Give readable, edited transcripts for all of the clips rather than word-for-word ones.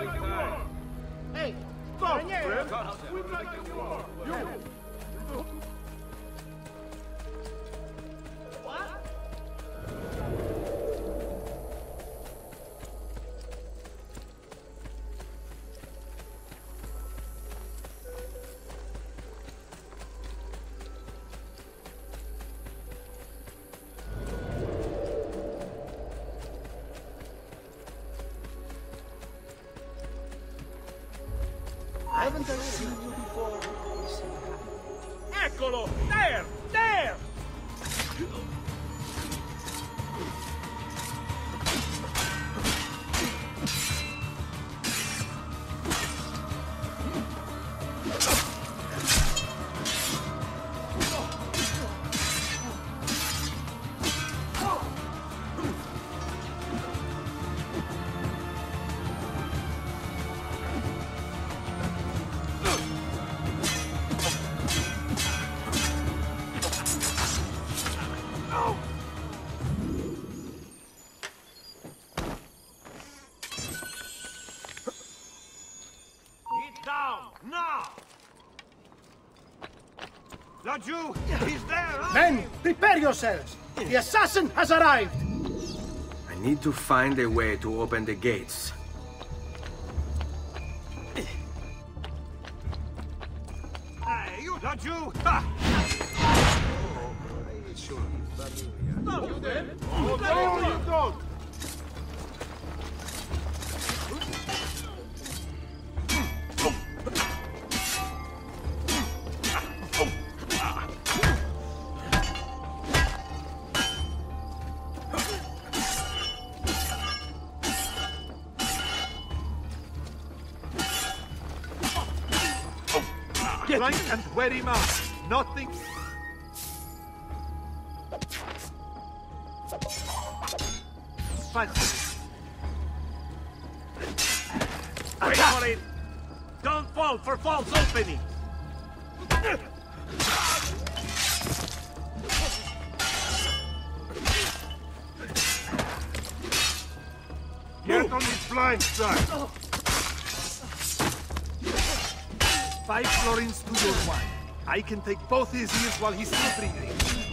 Hey, stop, friend! We're making war! You! Haven't I seen you before? Eccolo! There! There! Laggiù! He's there! Men, prepare yourselves! The assassin has arrived! I need to find a way to open the gates. Hey, you! Laggiù! Ha! No, you then! No, you don't! Flank and wear him out. Nothing. Fight. Wait for it. Don't fall for false opening. Get on his blind side. 5 florins to your one. I can take both his ears while he's still breathing.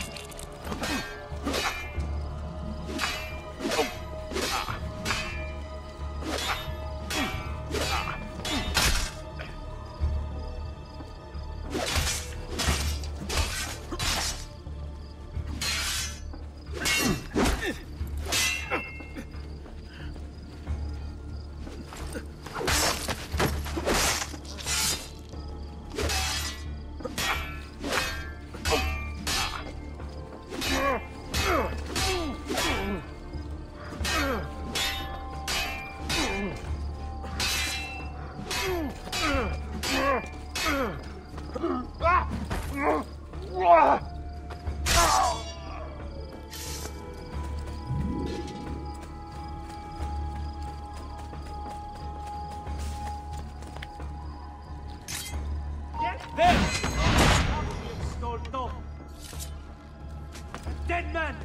Dead man!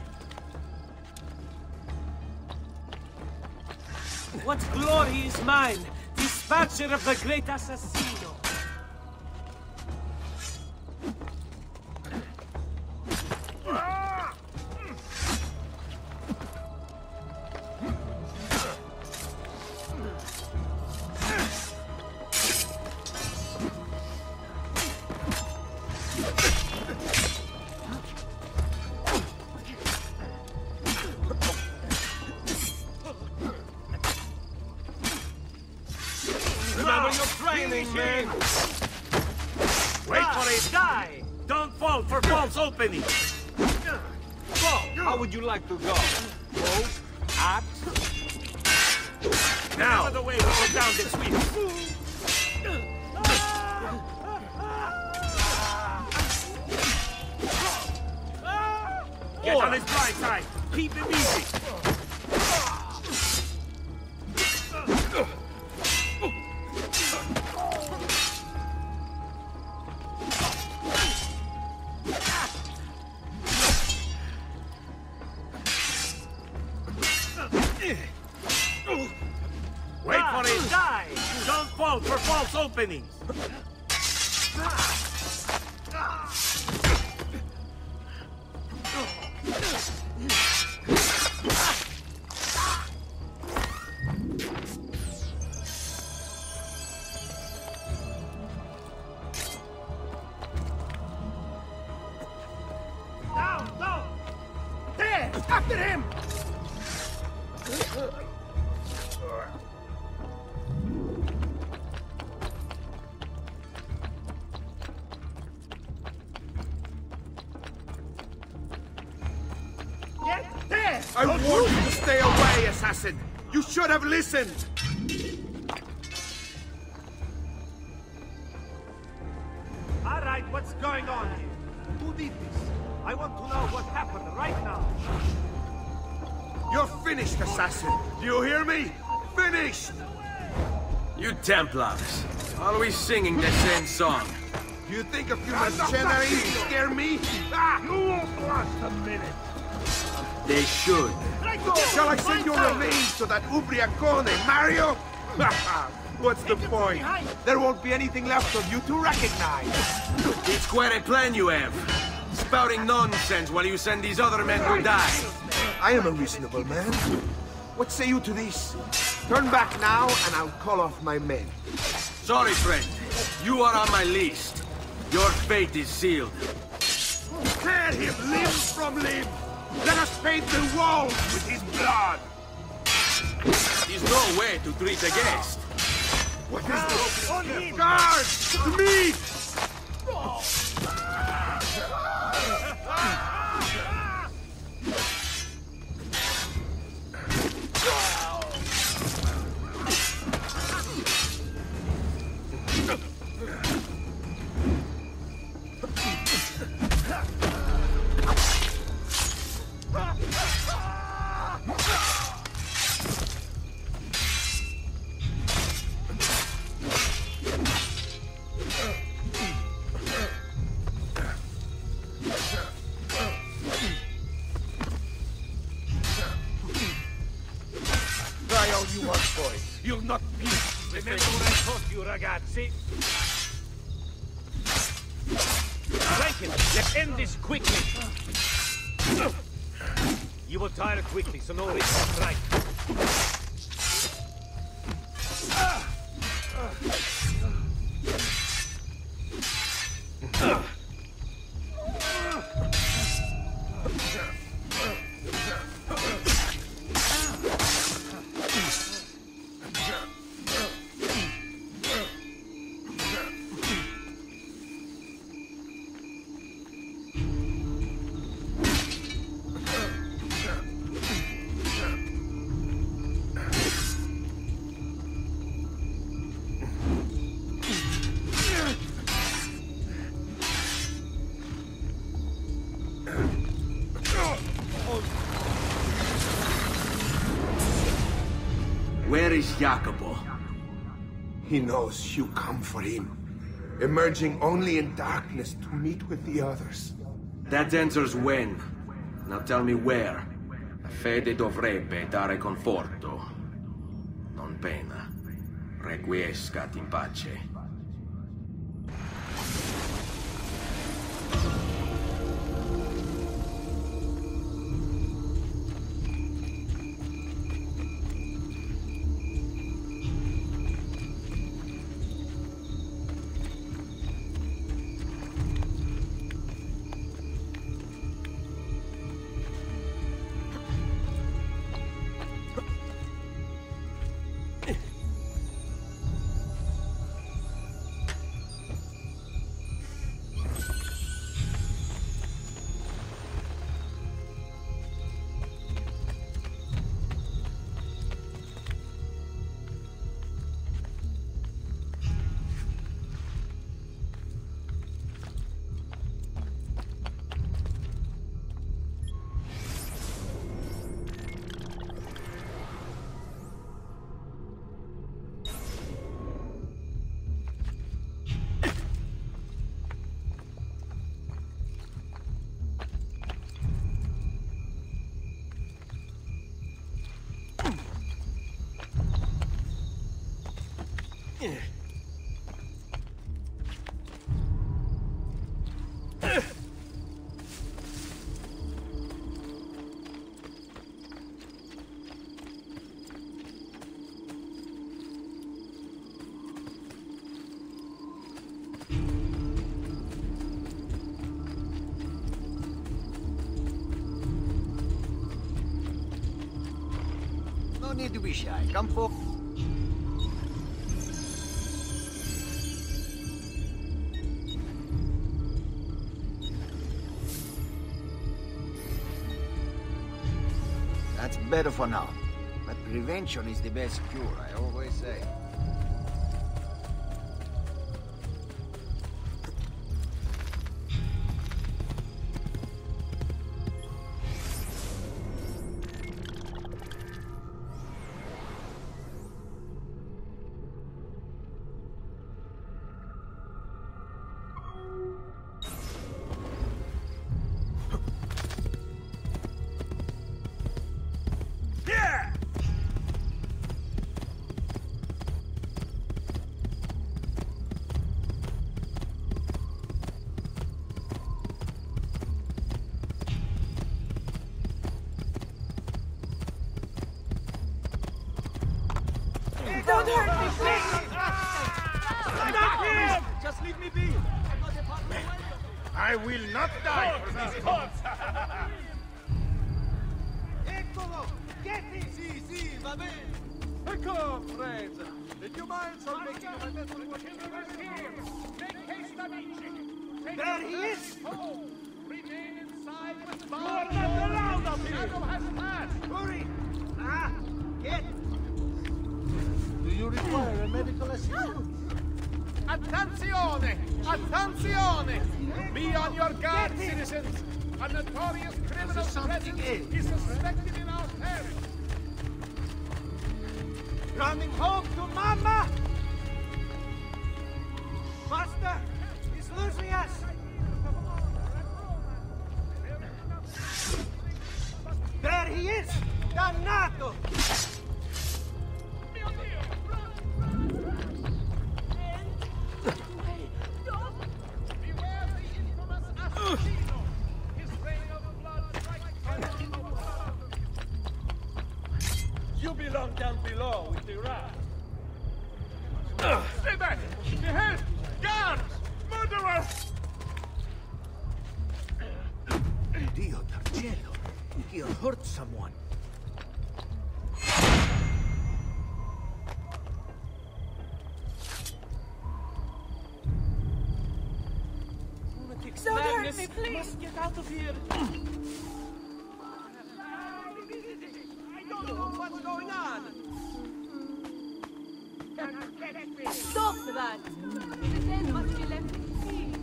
What glory is mine, dispatcher of the great assassino! Remember your training, man! Wait for it! Die! Don't fall for false opening! Fall! How would you like to go? Bow? Axe? Now! Out of the way, we'll go down this week! Get on his blind side! Keep him easy! Wait for it! Die! Don't fall for false openings! Down, down! There! After him! Get there! I warned you to stay away, assassin! You should have listened! All right, what's going on here? Who did this? I want to know what happened right now. You're finished, assassin! Do you hear me? Finished! You Templars, always singing the same song. Do you think a few mercenaries will scare me? Ah! You won't last a minute! They should. Shall I send your remains to that Ubriacone, Mario? What's the point? There won't be anything left of you to recognize. It's quite a plan you have. Spouting nonsense while you send these other men to die. I am a reasonable man. What say you to this? Turn back now, and I'll call off my men. Sorry, friend. You are on my list. Your fate is sealed. Tear him limb from limb! Let us paint the walls with his blood! There's no way to treat a guest. What is this? On him! Guards! To me! Try all you want, boy. You'll not be. Remember what I taught you, ragazzi? Rankin, let's end this quickly. You will tire quickly, so no risk of strike. Where is Jacopo? He knows you come for him, emerging only in darkness to meet with the others. That answers when. Now tell me where. La fede dovrebbe dare conforto, non pena. Requiescat in pace. No need to be shy. Come forward. That's better for now. But prevention is the best cure, I always say. Don't hurt me, please! Stop him! Just leave me be! I will not die for this cause. Eccolo! Get him! Sì, sì, va bene! Eccolo, friends! Did you mind for making a little what here? Make haste, amici! There he is! Remain inside with Bob! You are not allowed up here! Shadow has passed! Hurry! Ah! Get! Do you require a medical assistance? Attenzione! Attenzione! Be on your guard, citizens! A notorious criminal presence is suspected in our parish! Running home to Mama! Master! He's losing us! There he is! Dannato! Beware the infamous assassino! His reign of blood strikes You belong down below with the rat. Stay back! Behead! Guards! Murderers! Dio d'Argelo, he hurt someone. Don't hurt me, please! Must get out of here! I don't know what's going on! Stop that! The dead must be left in peace.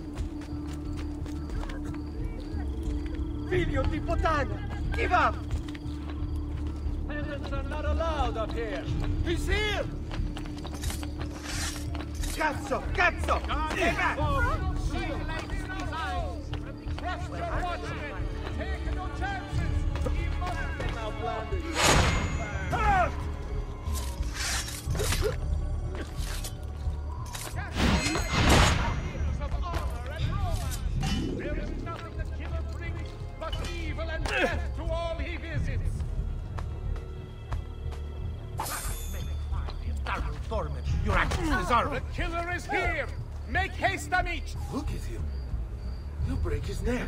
Figlio di puttana! Give up! Peasants are not allowed up here! He's here! Cazzo! Cazzo! Stay back! Trust your watchmen! Take no chances! He must be Now blinded. hurt! Of honor and romance! There is nothing that killer brings but evil and death to all he visits! Your actions deserve The it. killer is here! Make haste, amici! Look at him. You'll break his neck.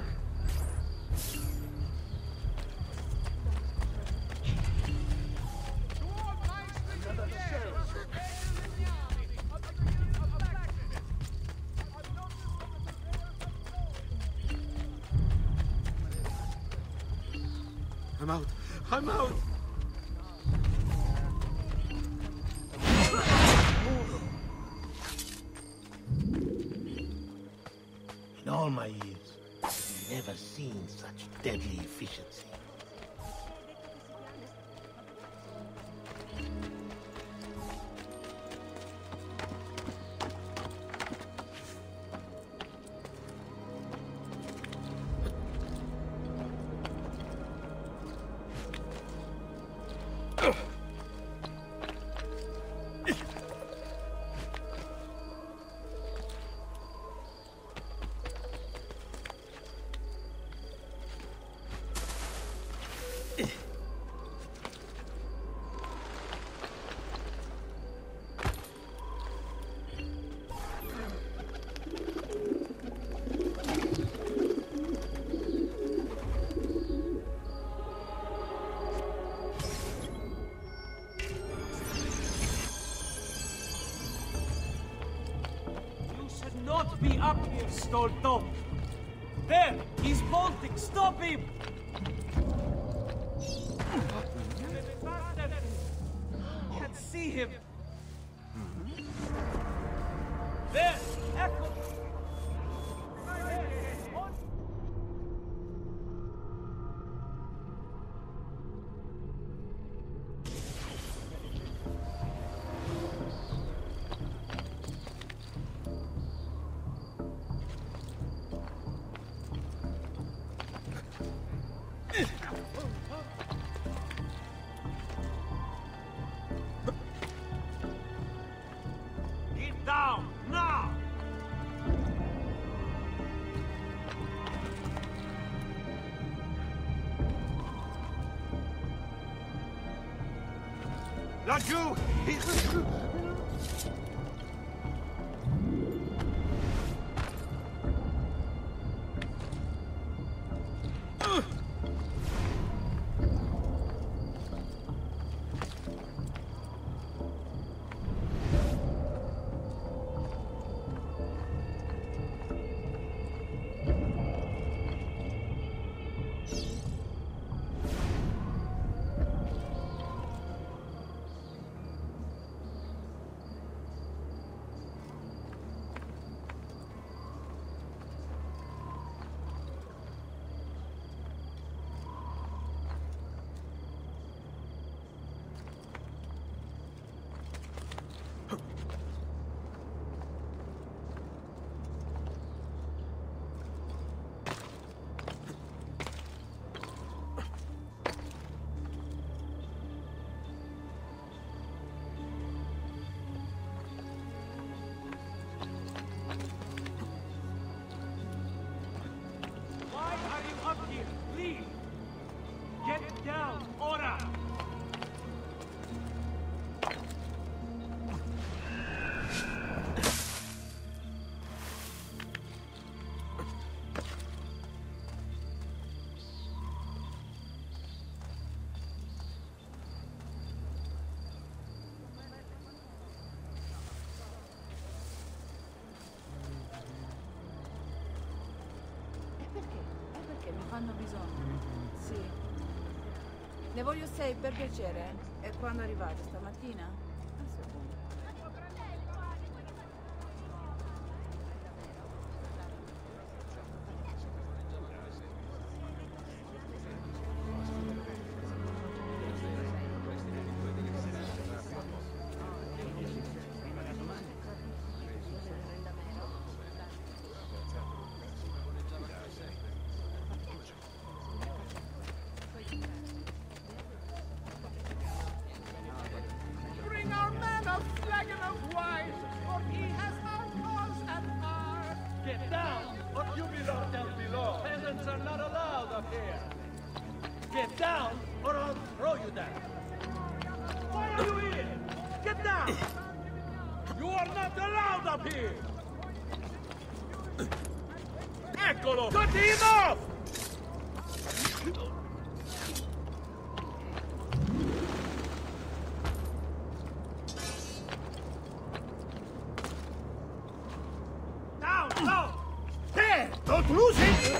I'm out. I'm out. In all my years, I've never seen such deadly efficiency. not be up here, Stolto! There! He's bolting! Stop him! Can't see him! There! Echo! Get down, now! Not you! Why are you up here? Leave! Get down, ora! È perché mi fanno bisogno. Sì. Ne voglio 6 per piacere. E quando arrivate stamattina? Un secondo. Bring our man a flagon of wine, for he has our cause at heart. Get down, or you belong down below. Peasants are not allowed up here. Get down, or I'll throw you down. Why are you here? Get down! You are not allowed up here! Eccolo! Cut him off! Down, down! There! Don't lose it!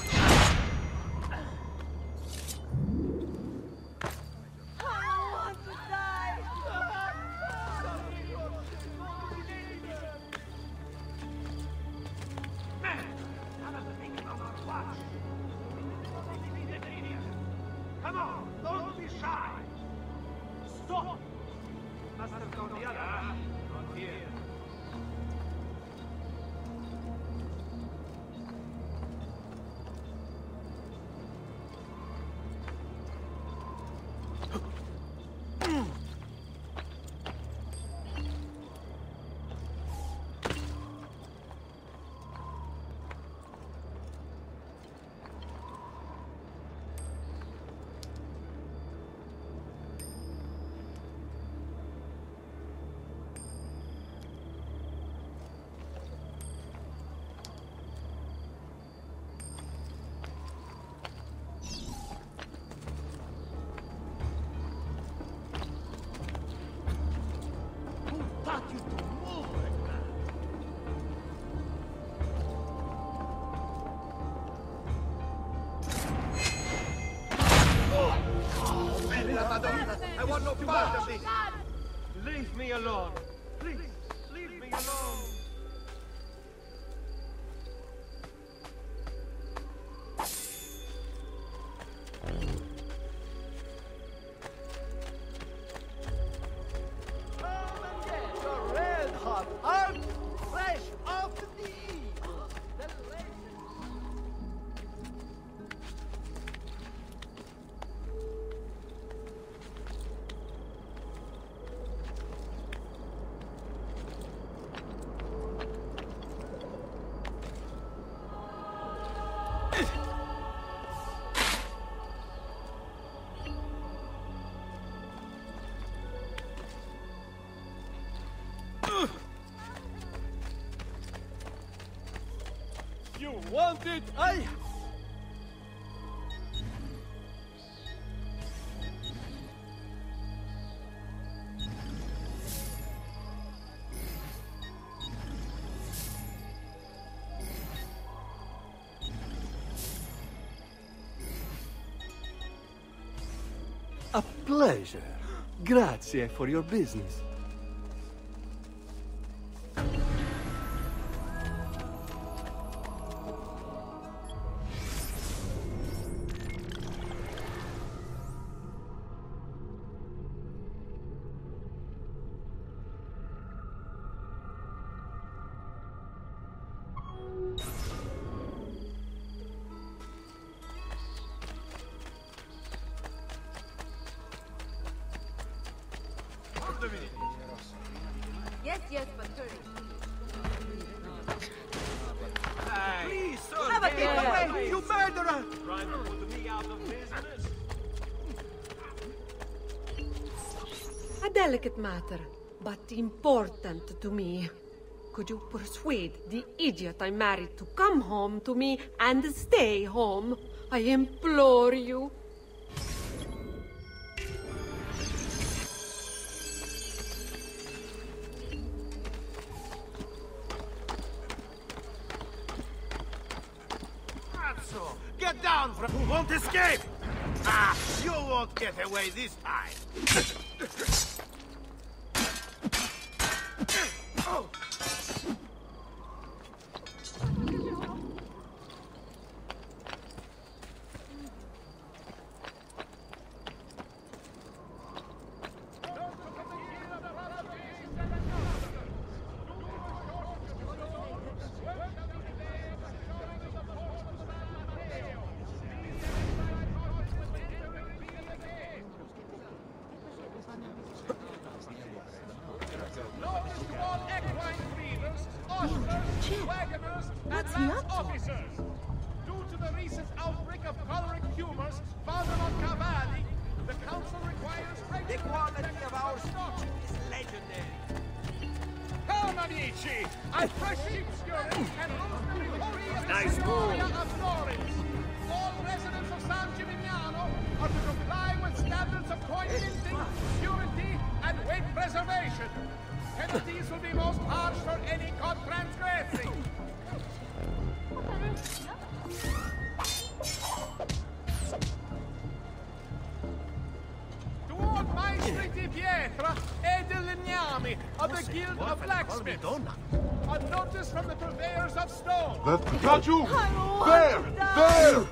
Come on, don't be shy! Stop! Must have gone the other. Not here. la Madonna! I want no part of this! Leave me alone! Please, leave me alone! Come and get your red-hot heart fresh off the eaves! You want it? A pleasure. Grazie for your business. Yes, but hurry. Please, sir! Have a get care. away! You murderer! Trying to put me out of business? A delicate matter, but important to me. Could you persuade the idiot I married to come home to me and stay home? I implore you. Get down from... Who won't escape? Ah, you won't get away this time. Oh. What's he up to? Officers, due to the recent outbreak of choleric humors found on Cavalli, the council requires The quality of our stock is legendary. Come, amici! A fresh sheep's urine and rosemary holy of the Nice Signoria move. of Florence. All residents of San Gimignano are to comply with standards of coin minting, purity, and weight preservation. Penalties will be most harsh for any caught transgressing. To all Maestri di Pietra e del Legnami of the Guild of Blacksmiths. A notice from the purveyors of stone. Got you! There! There!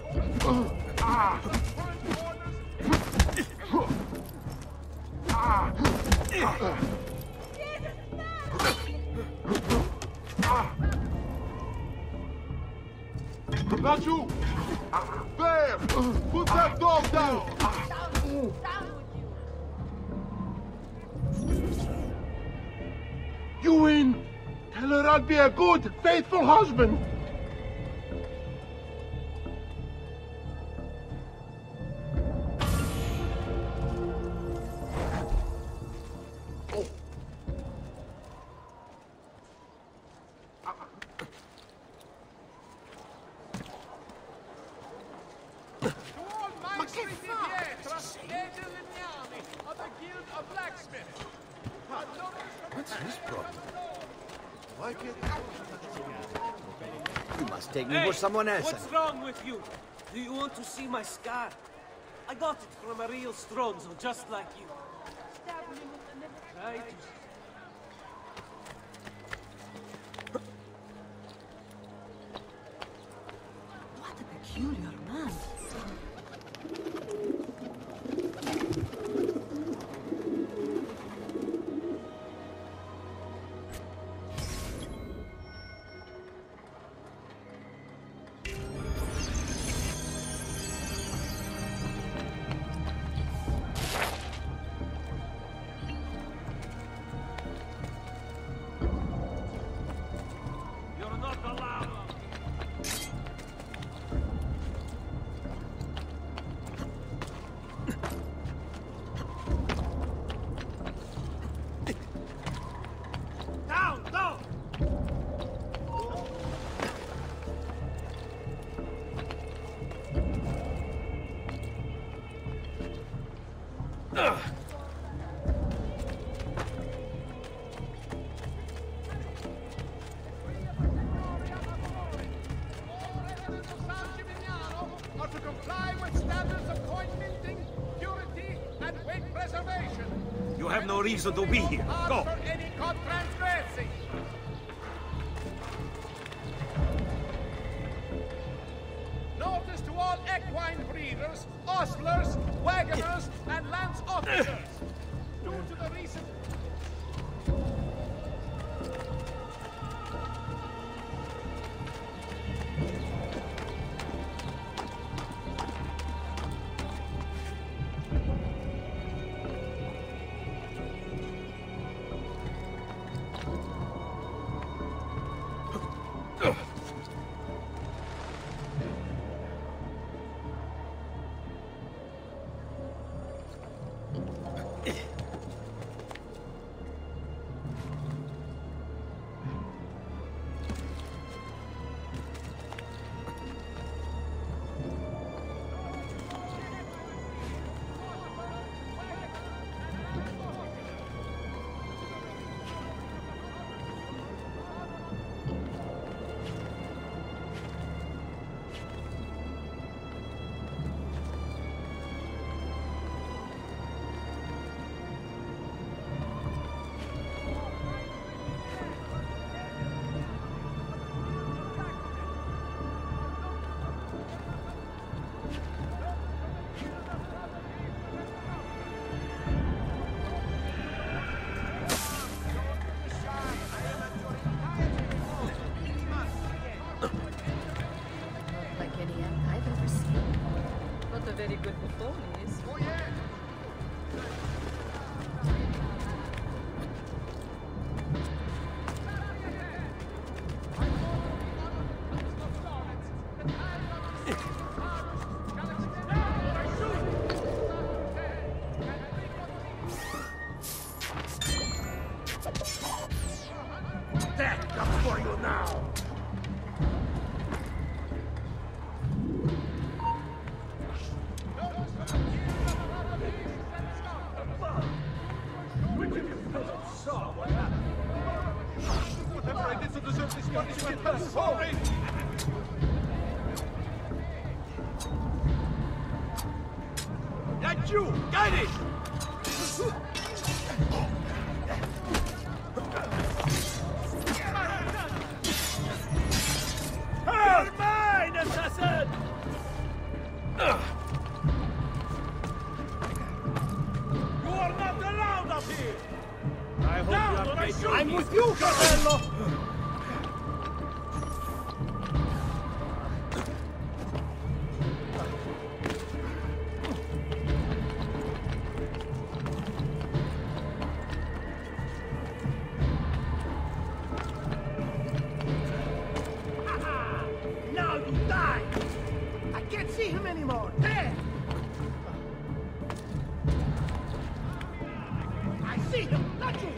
Got you! There! Put that dog down! You win! Tell her I'll be a good, faithful husband! To all Maestri di Pietra e del Legnami of the Guild of Blacksmiths. A notice from the What's his problem? Why can't You must take me for someone else. What's wrong with you? Do you want to see my scar? I got it from a real Stronzo, just like you. Right? What a peculiar man. You're not allowed. Down, down! Residents of San Gimignano are to comply with standards of coin minting, purity, and weight preservation. You have no reason to be here. Go! For any cod transgressing. Notice to all equine breeders, ostlers, wagoners, and lance officers. Due to the recent Like any ant I've ever seen. Not a very good performance. Oh yeah! Death comes for you now! Whatever I did to deserve this punishment, I'm sorry! That you! Get it! You're mine, assassin! You are not allowed up here! I hope you have made your I'm with you, Cartello! Now you die! I can't see him anymore! There! I see him! Not you!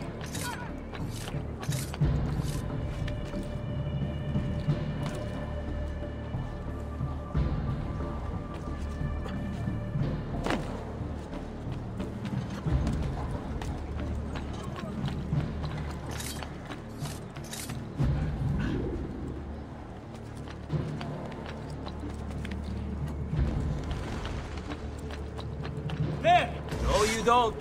you don't.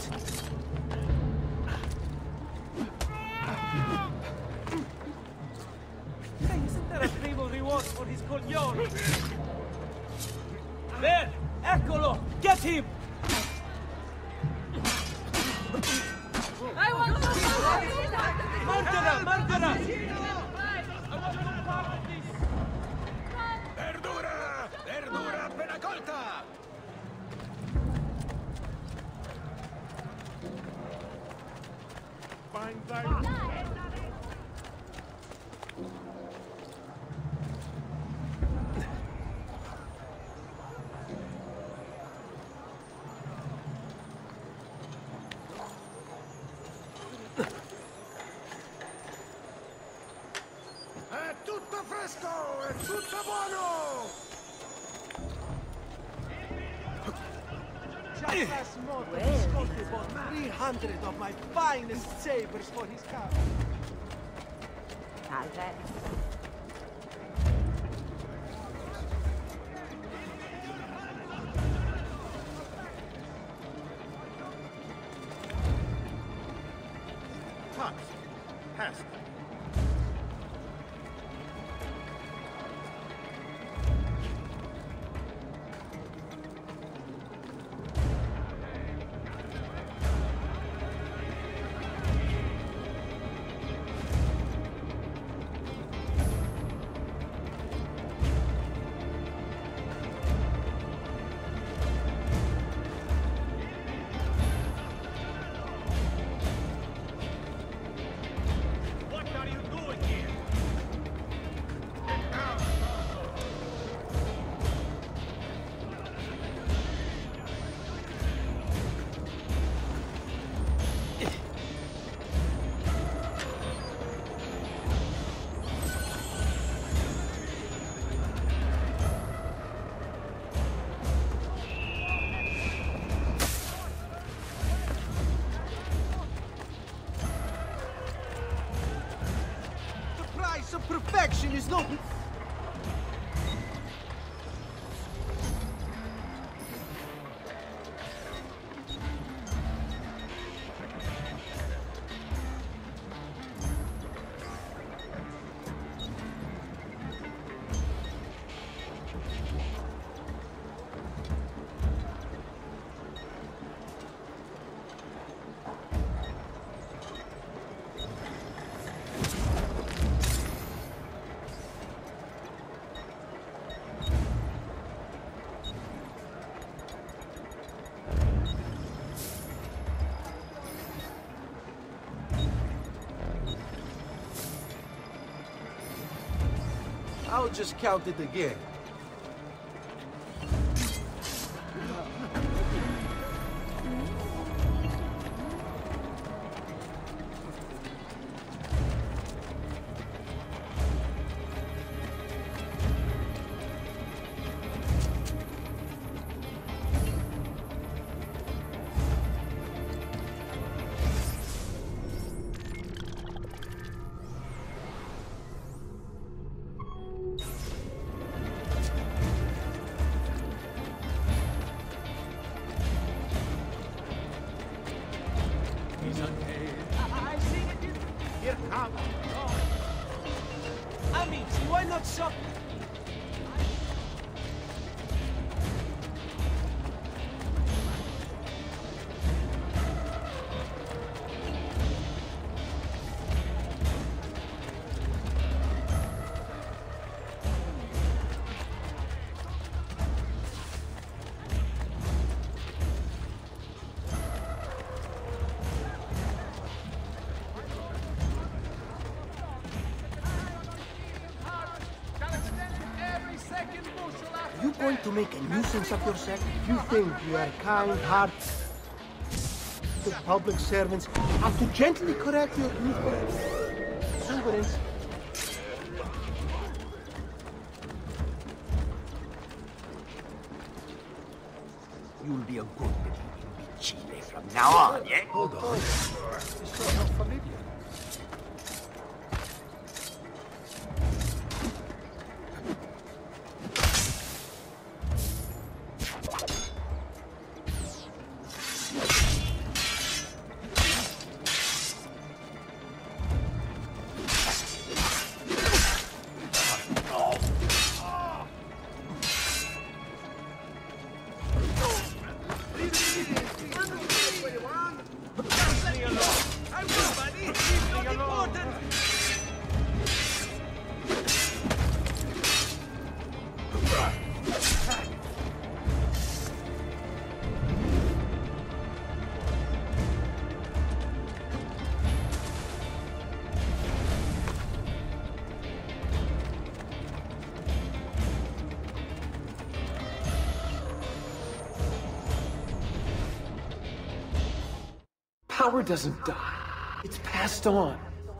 Hey, isn't there a primo reward for his coglione? There! Eccolo! Get him! I want to Murderer! Murderer! Verdura! Verdura appena colta! Find thy... È tutto fresco! È tutto buono! Just last month, Visconti bought 300 of my finest sabers for his car. Hot. Past. What are you doing here? Get down! The price of perfection is not... I'll just count it again. I see it. Here comes. Amici, why not shop? Are you going to make a nuisance of yourself? You think you are kind-hearted? The public servants have to gently correct your youthful exuberance. You'll be a good Chile from now on, yeah? Hold on. This is not familiar. power doesn't die. It's passed on.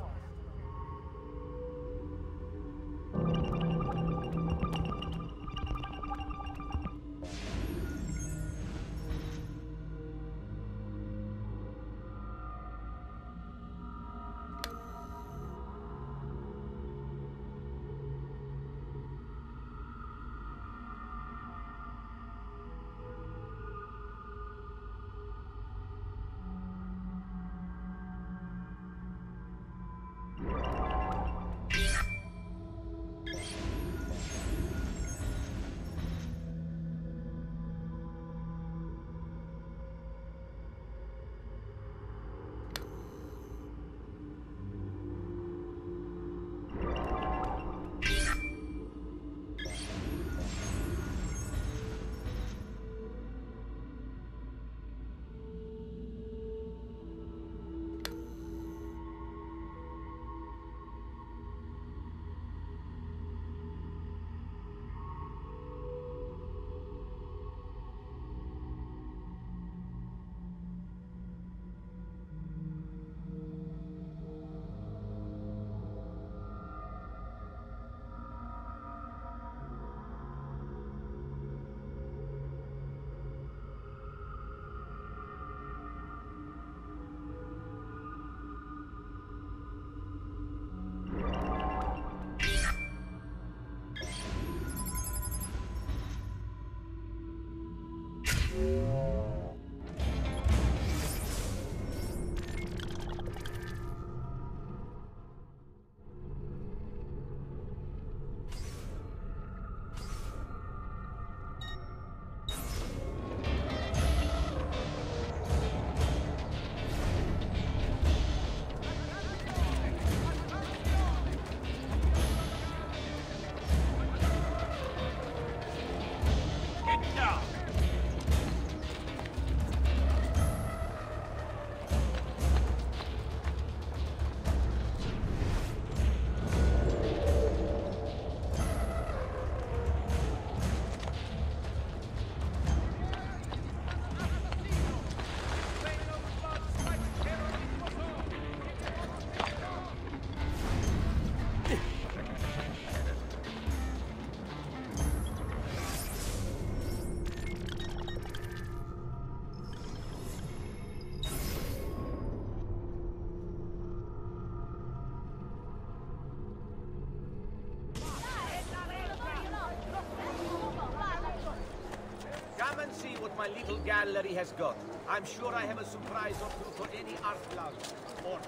Come and see what my little gallery has got. I'm sure I have a surprise or two for any art lover. Or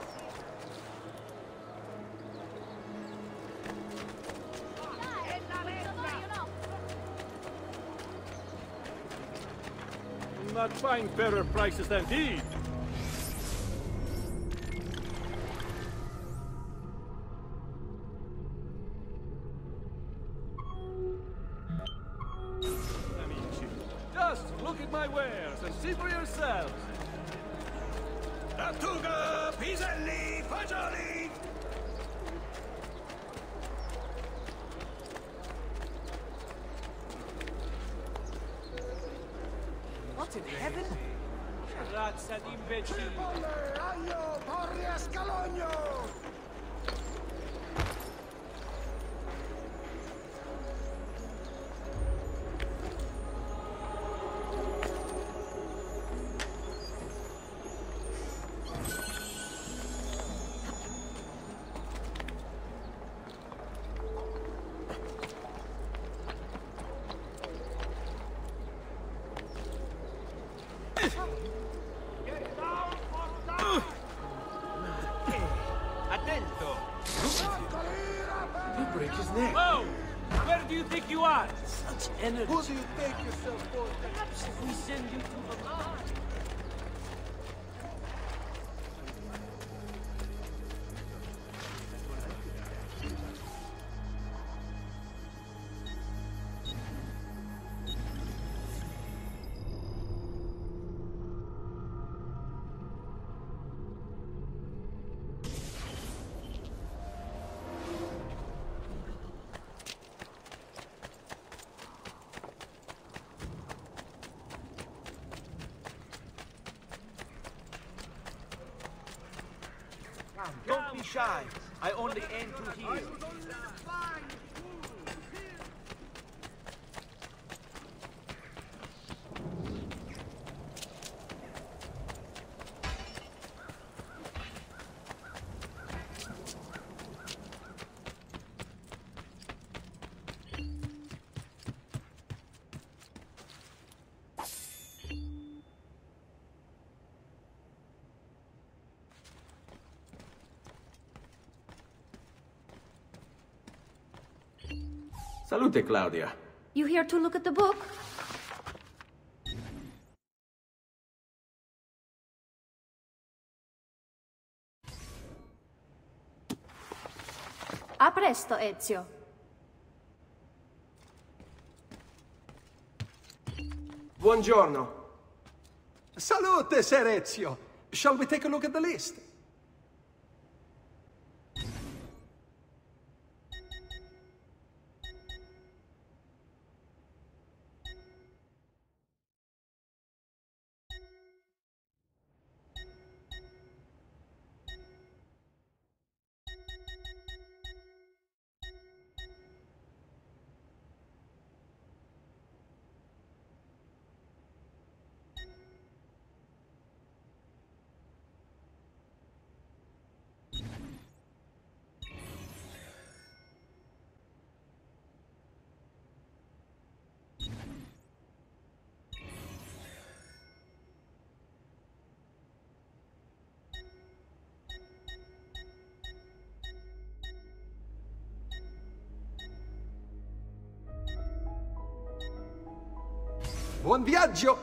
not find fairer prices than these. Just look at my wares and see for yourselves. Tartuga, piselli, fagioli! What in heaven? Razza di imbecilli! Aglio, porri a scalogno! Attento! He'll break his neck. Oh! Where do you think you are? Such energy! Who do you take yourself for? Perhaps if we send you to the line. on, don't be shy. I only aim to heal. Salute, Claudia. You here to look at the book? A presto, Ezio. Buongiorno. Salute, Ser Ezio. Shall we take a look at the list? Buon viaggio!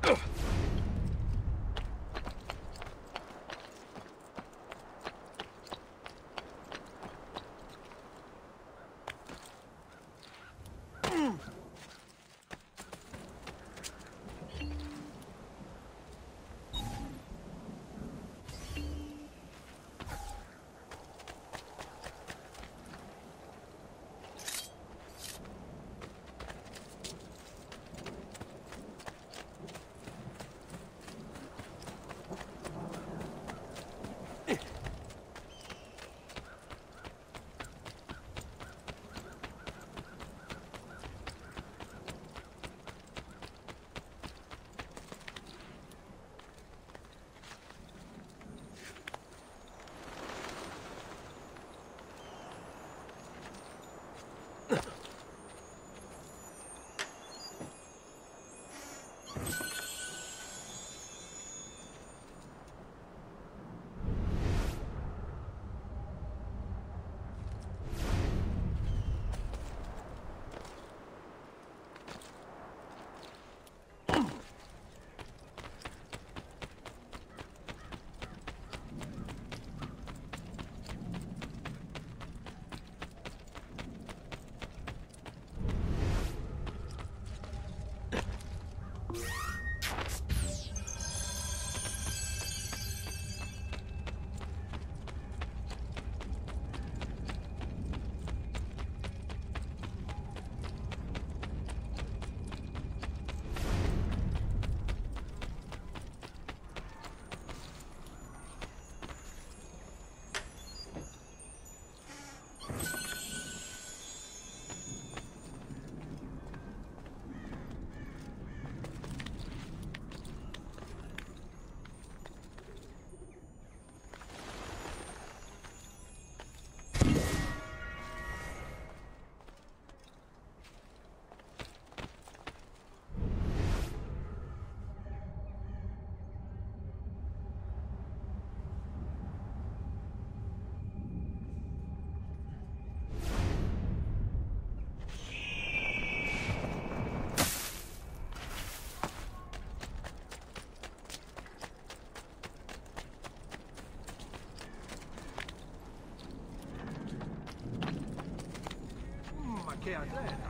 Che atleta!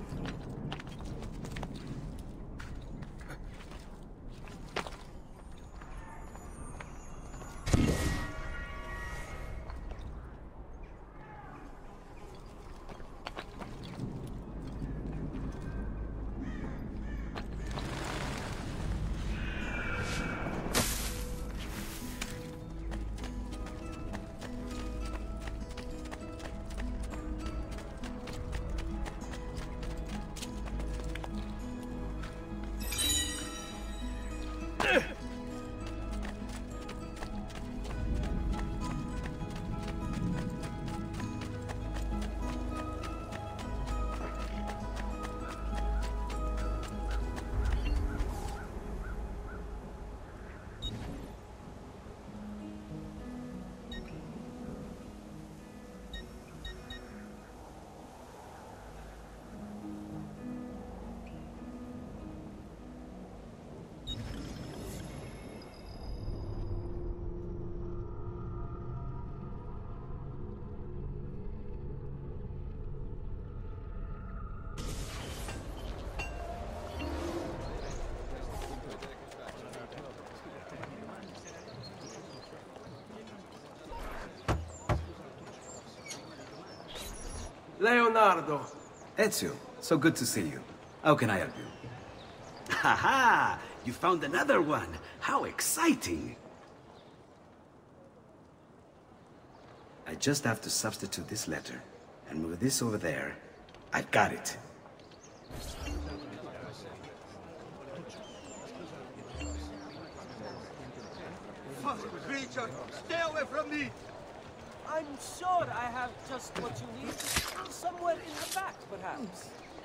Leonardo. Ezio, so good to see you. How can I help you? Ha! You found another one. How exciting! I just have to substitute this letter and move this over there. I've got it. Fucking creature! Stay away from me! I'm sure I have just what you need. Somewhere in the back, perhaps.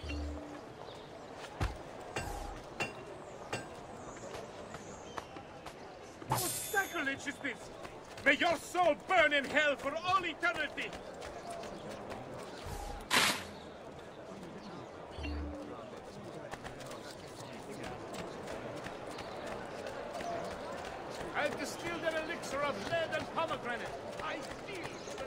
What sacrilege is this? May your soul burn in hell for all eternity! I've distilled an elixir of lead and pomegranate. I feel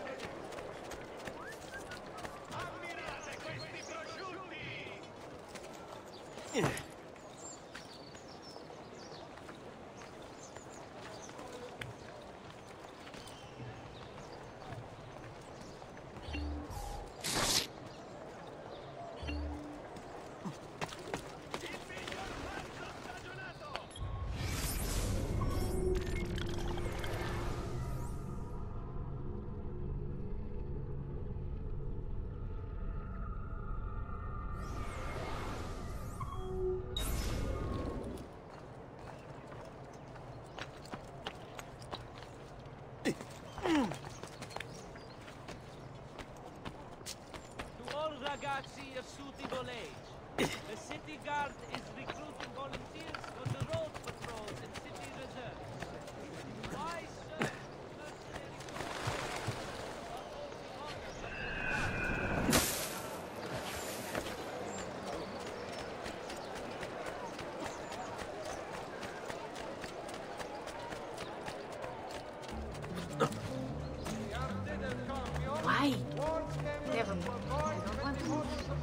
ragazzi of suitable age. The city guard is recruiting volunteers for the road patrols and city reserves. Why, sir? Why? Never mind. I don't want to.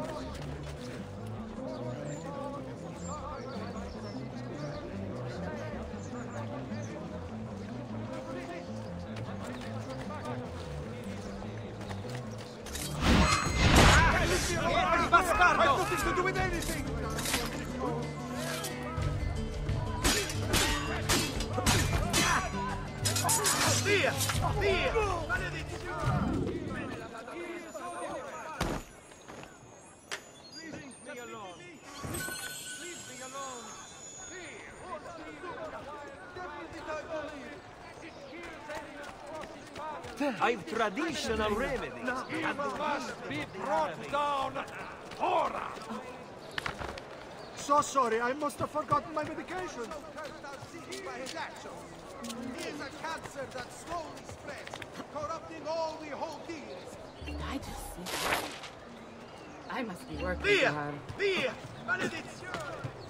Bastardo! I've nothing to do with anything! Via! Via! Maledizione! I've traditional remedies. It must be brought down! Ora! So sorry, I must have forgotten my medication. He is a cancer that slowly spreads, corrupting all we hold dear. Did I just see that? I must be working Via! hard. Via! Maledizione!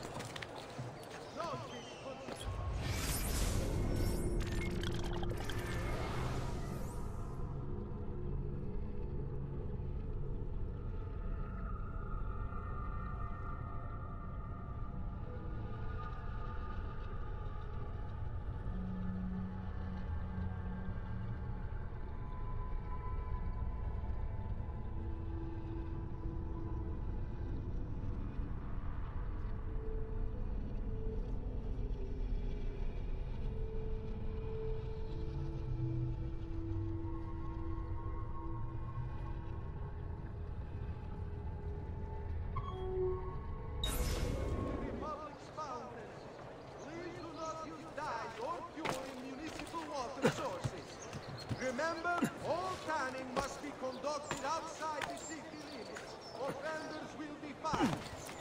Remember, all tanning must be conducted outside the city limits. Offenders will be fined.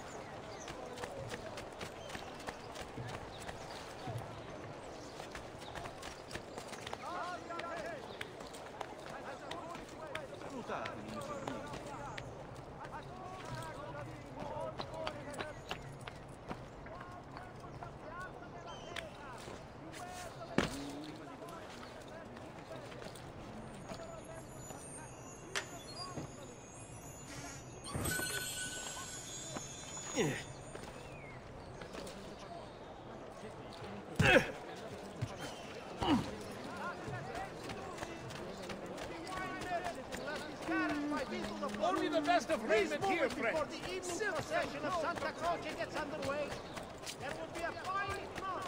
Only the best of raiment here, friend. Before the evening procession of Santa Croce gets underway, there will be a fine march.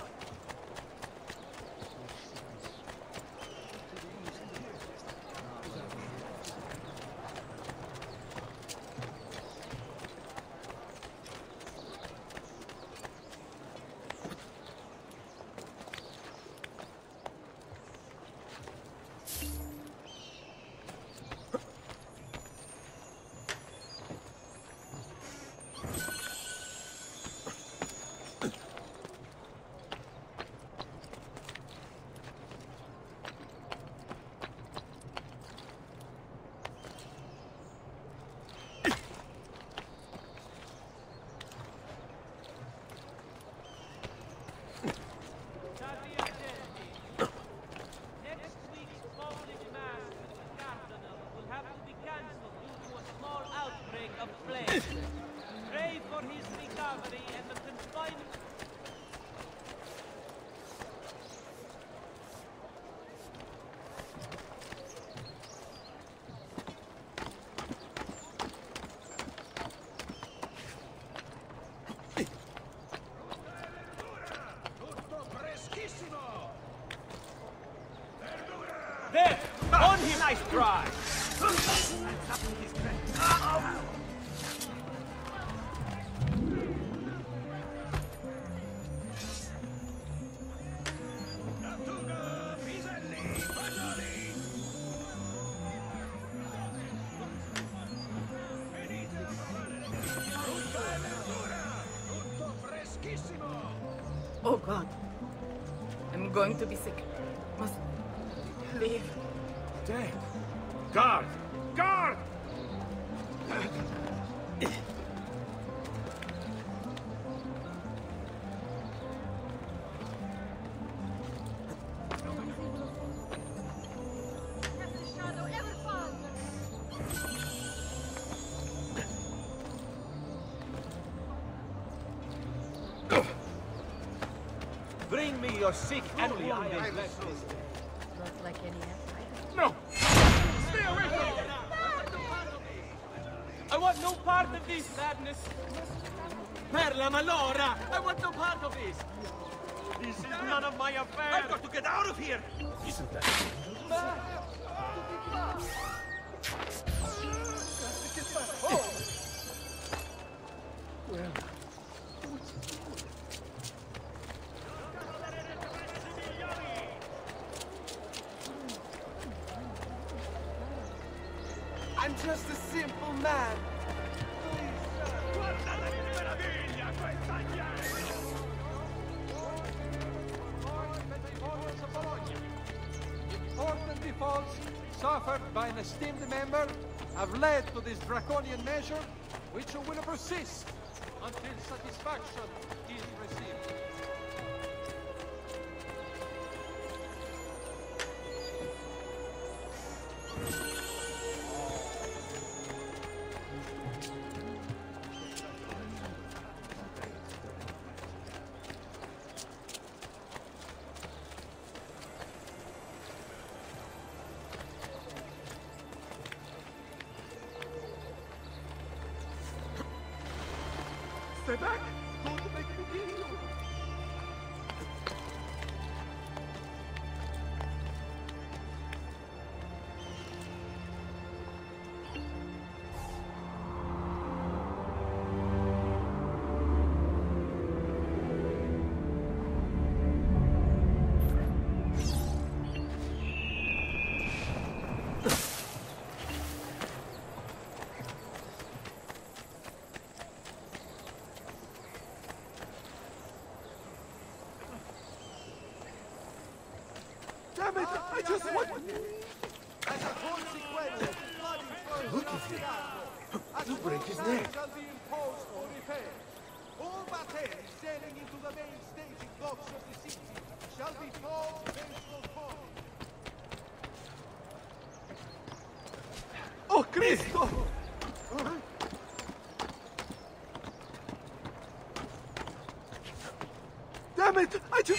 Nice try! Oh God. I'm going to be sick. Must leave. Dead. Guard! Guard! Bring me your sick and wounded. Not like any other. No! Stay away from me! I want no part of this madness! Perla Malora! I want no part of this! This is none of my affair! I've got to get out of here! Isn't that... I'm just a simple man. Important defaults suffered by an esteemed member have led to this draconian measure, which will persist until satisfaction is received. Stay back! Don't make me kill you! Damn it! I just want... As a consequence of flooding Look at him! He'll break his neck. shall be imposed for repair. All battalions sailing into the main staging docks of the city shall be told faithful calling. Oh, Cristo! Damn it! I just...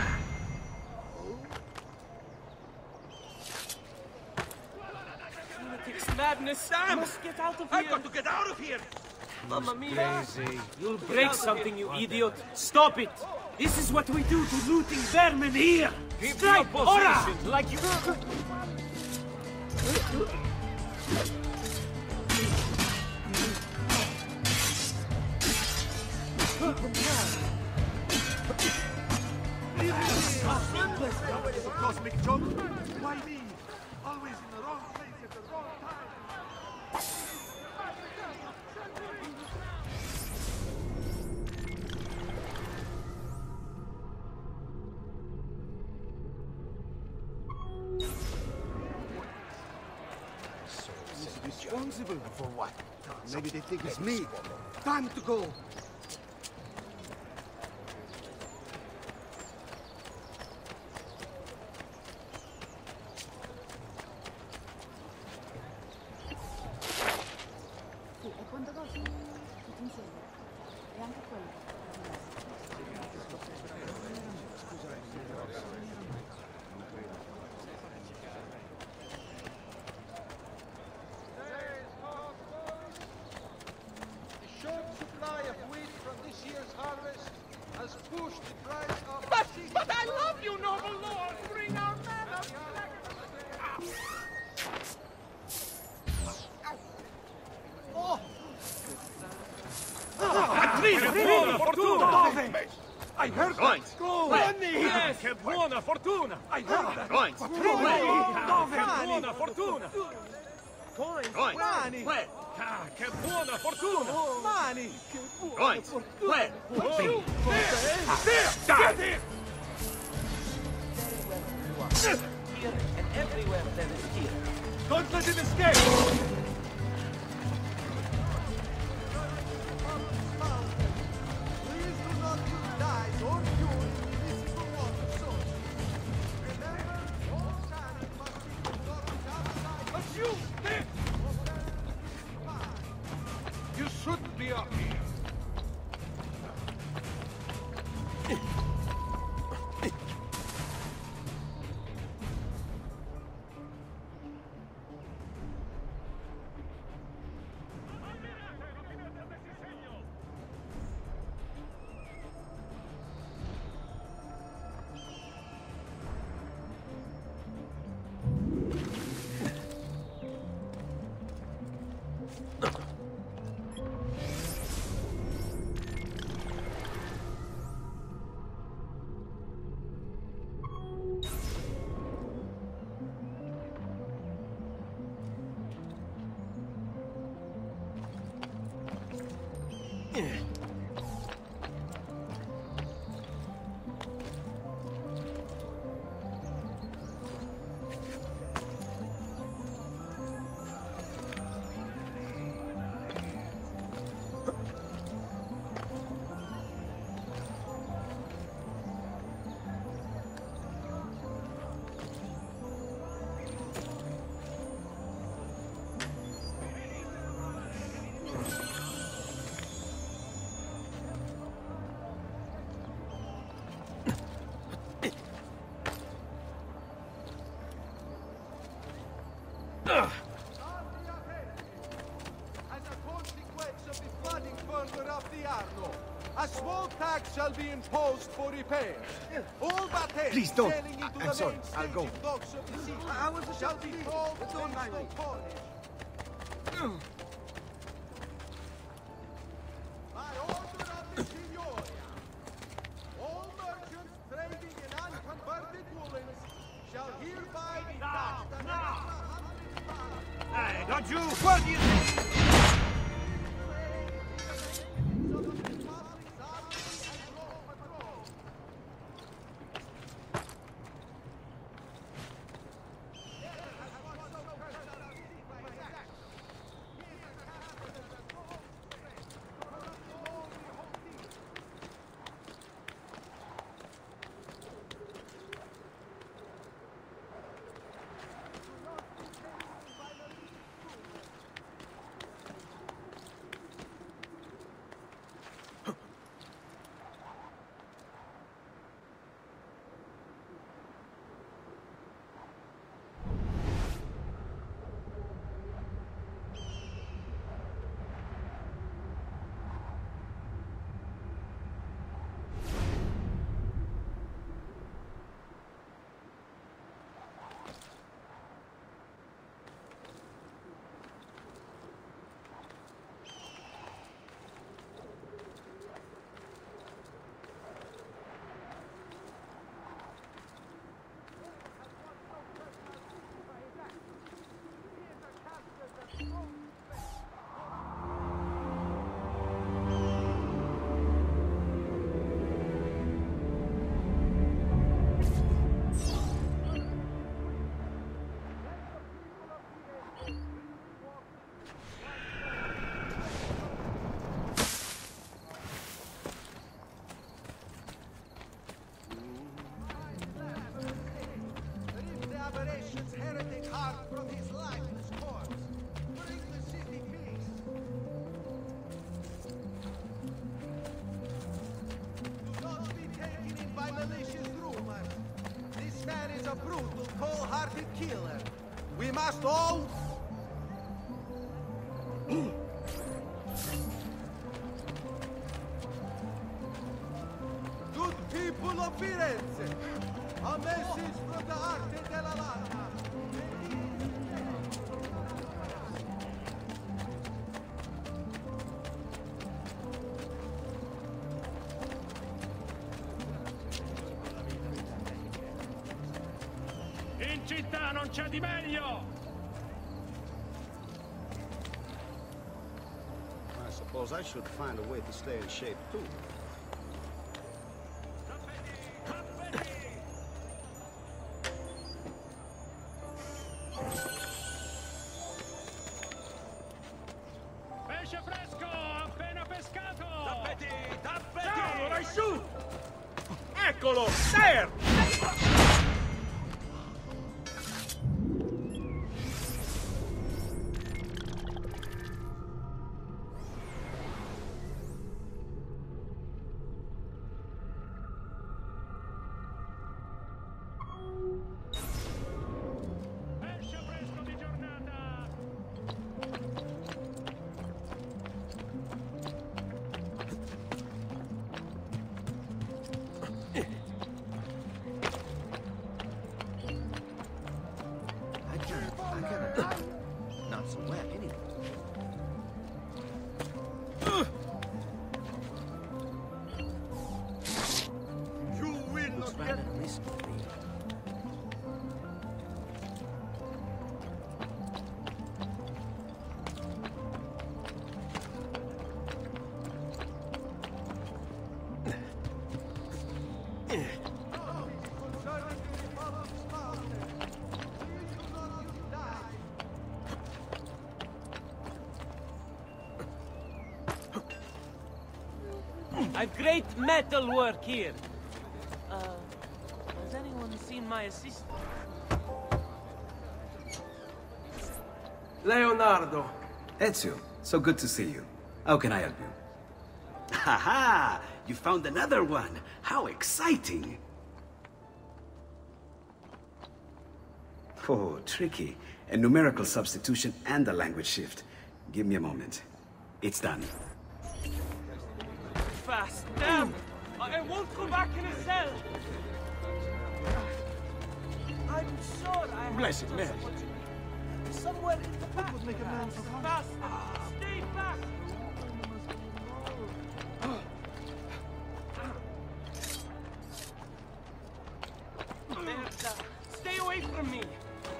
It's madness, Sam! Must get out of here! I've got to get out of here! Mamma mia! Crazy. You'll break something, you idiot! Stop it! This is what we do to looting vermin here! Strike! Ora! Like you... It's a cosmic joke. Why me? Always in the wrong place at the wrong time. Responsible for what? Maybe they think it's me. Time to go. Sì, e quando così, tutti insieme. E anche quello. A short supply of wheat I heard Right. that! Go! Yes, che buona fortuna! I heard that! Right. Che buona fortuna! Right. Mani! Where? Che buona fortuna! Mani! Right. Where? There! Here and everywhere there is here. Don't let him escape! You shouldn't be up here. As a consequence of the flooding further up the Arno, a small tax shall be imposed for repairs. All bateaux Please don't. sailing into I'm the sorry. main I'll go. staging docks of the sea shall be tolled based on tonnage. By order of the Signoria, all merchants trading in unconverted woolens shall hereby be taxed an extra 100 pounds. Hey, don't you? What do you think? A brutal, cold-hearted killer. We must all... Good people of Firenze, a message from the Arte della Lana. città non c'è di meglio! I suppose I should find a way to stay in shape, too. Pesce fresco, appena pescato! Tappeti! Tappeti! Ciao, vai su! Eccolo! There! Pesce fresco di giornata! I gotta... Not so wet, anyway. You will Looks not rather get... risky for you. I've great metal work here. Has anyone seen my assistant? Leonardo! Ezio, so good to see you. How can I help you? Ha! You found another one! How exciting! Oh, tricky. A numerical substitution and a language shift. Give me a moment. It's done. Fast, damn! I won't go back in a cell! I'm sure I have Blessed Mary. somewhere in the back. Fast! Stay back! Merda! Stay away from me!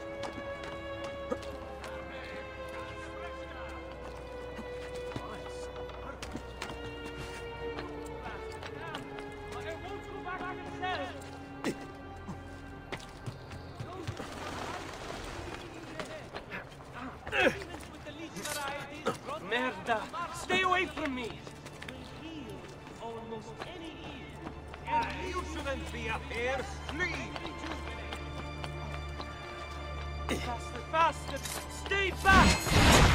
Merda! Stay away from me! Almost any ear. You shouldn't be up here! Leave! Faster, faster! Stay back!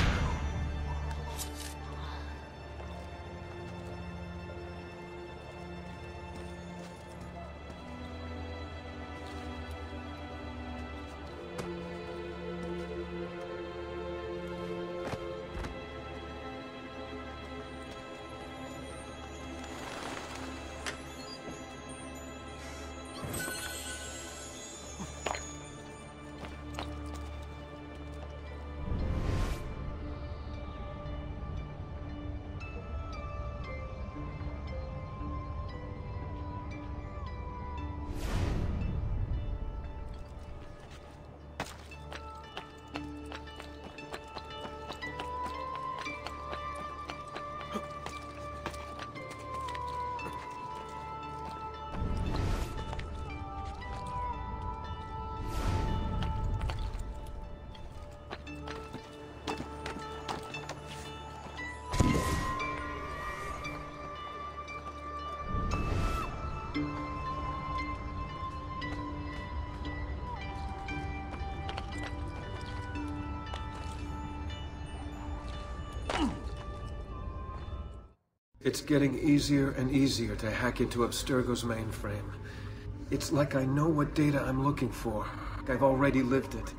It's getting easier and easier to hack into Abstergo's mainframe. It's like I know what data I'm looking for. I've already lived it.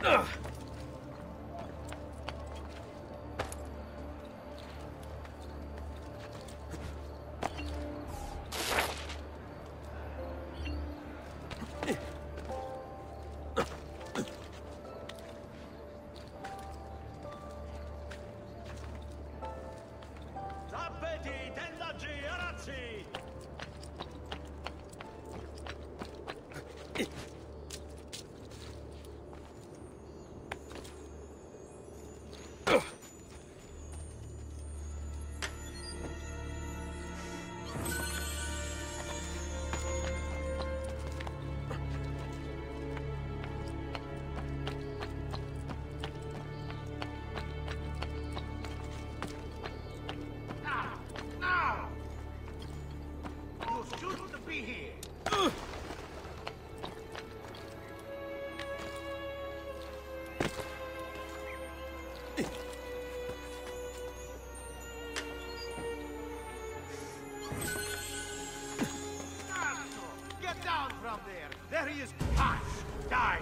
Tappeti, tendaggi, arazzi! Now! You shouldn't be here! Get down from there! There he is! Pass! Die!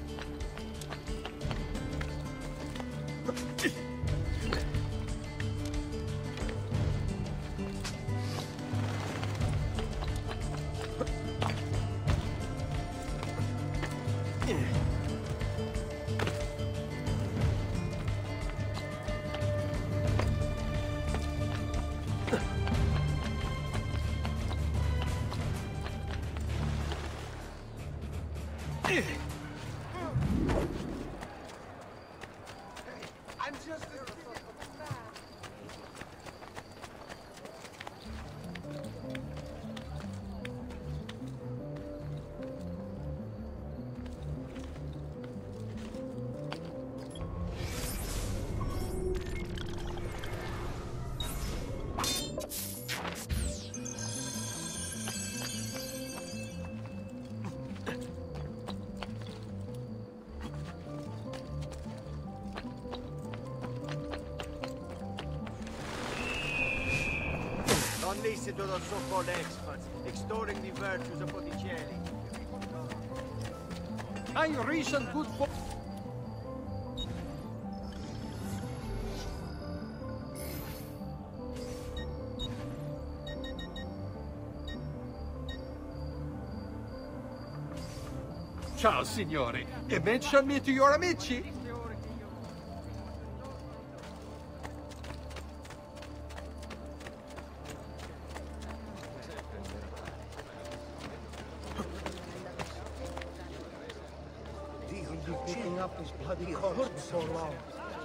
I'm just Don't listen to those so-called experts, extolling the virtues of Botticelli. I reason good for... Ciao, signore. E mention me to your amici? Picking up his bloody corpse so long.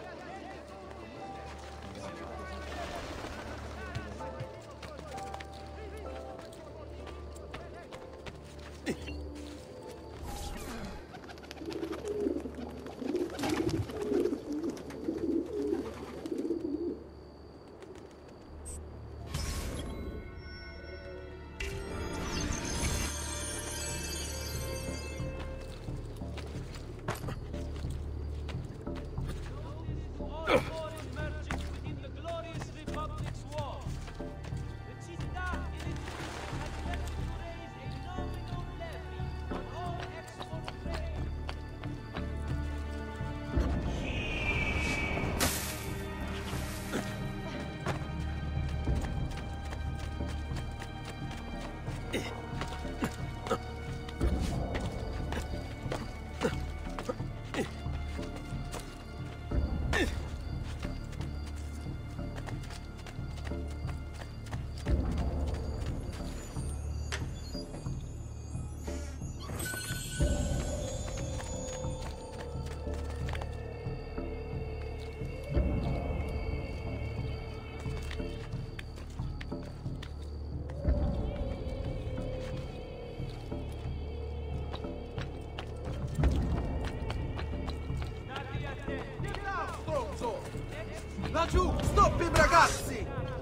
Laggiù, stoppi ragazzi!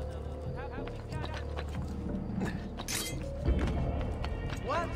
What?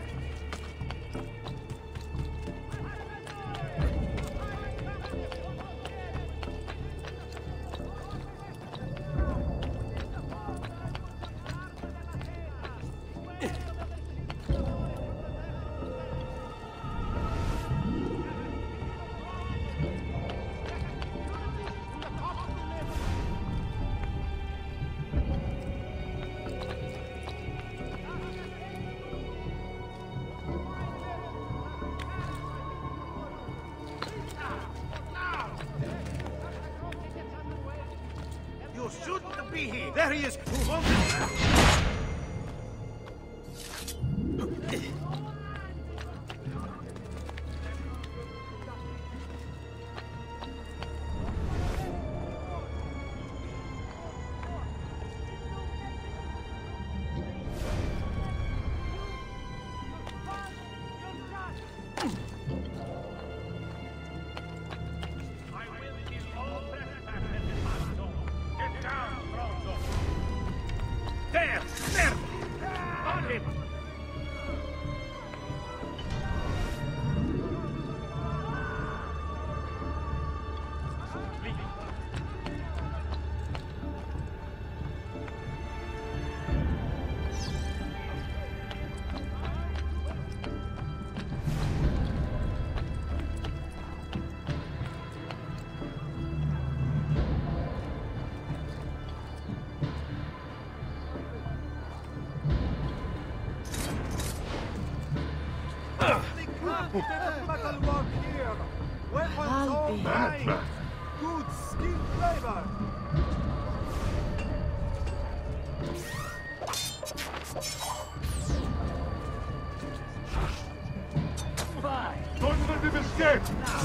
be he! There he is! Good skilled labor. Don't let him escape!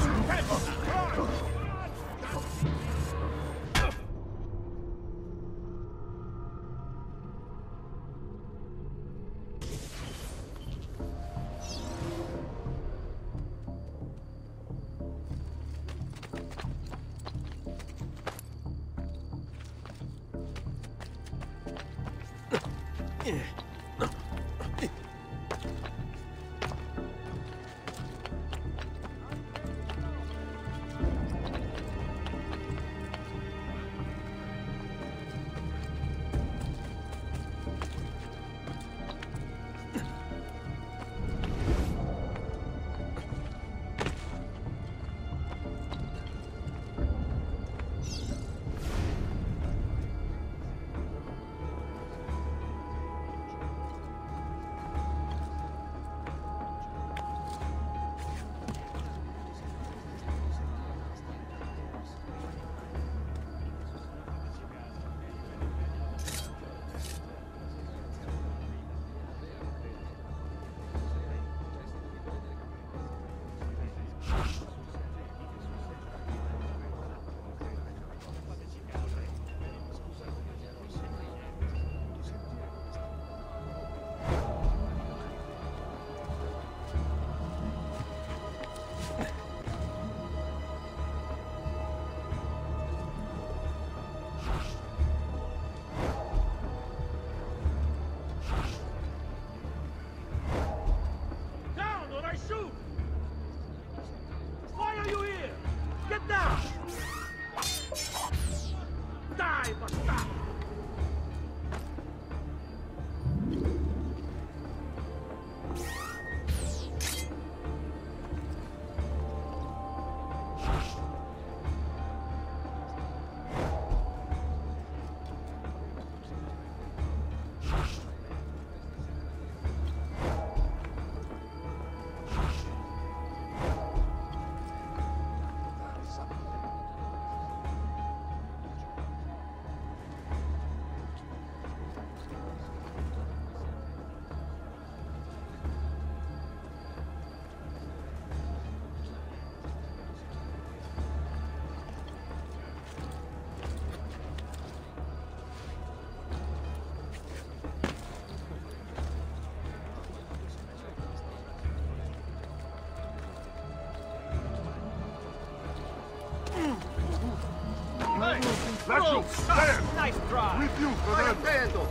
Lasciu, stand! Nice try! With you, Fernando!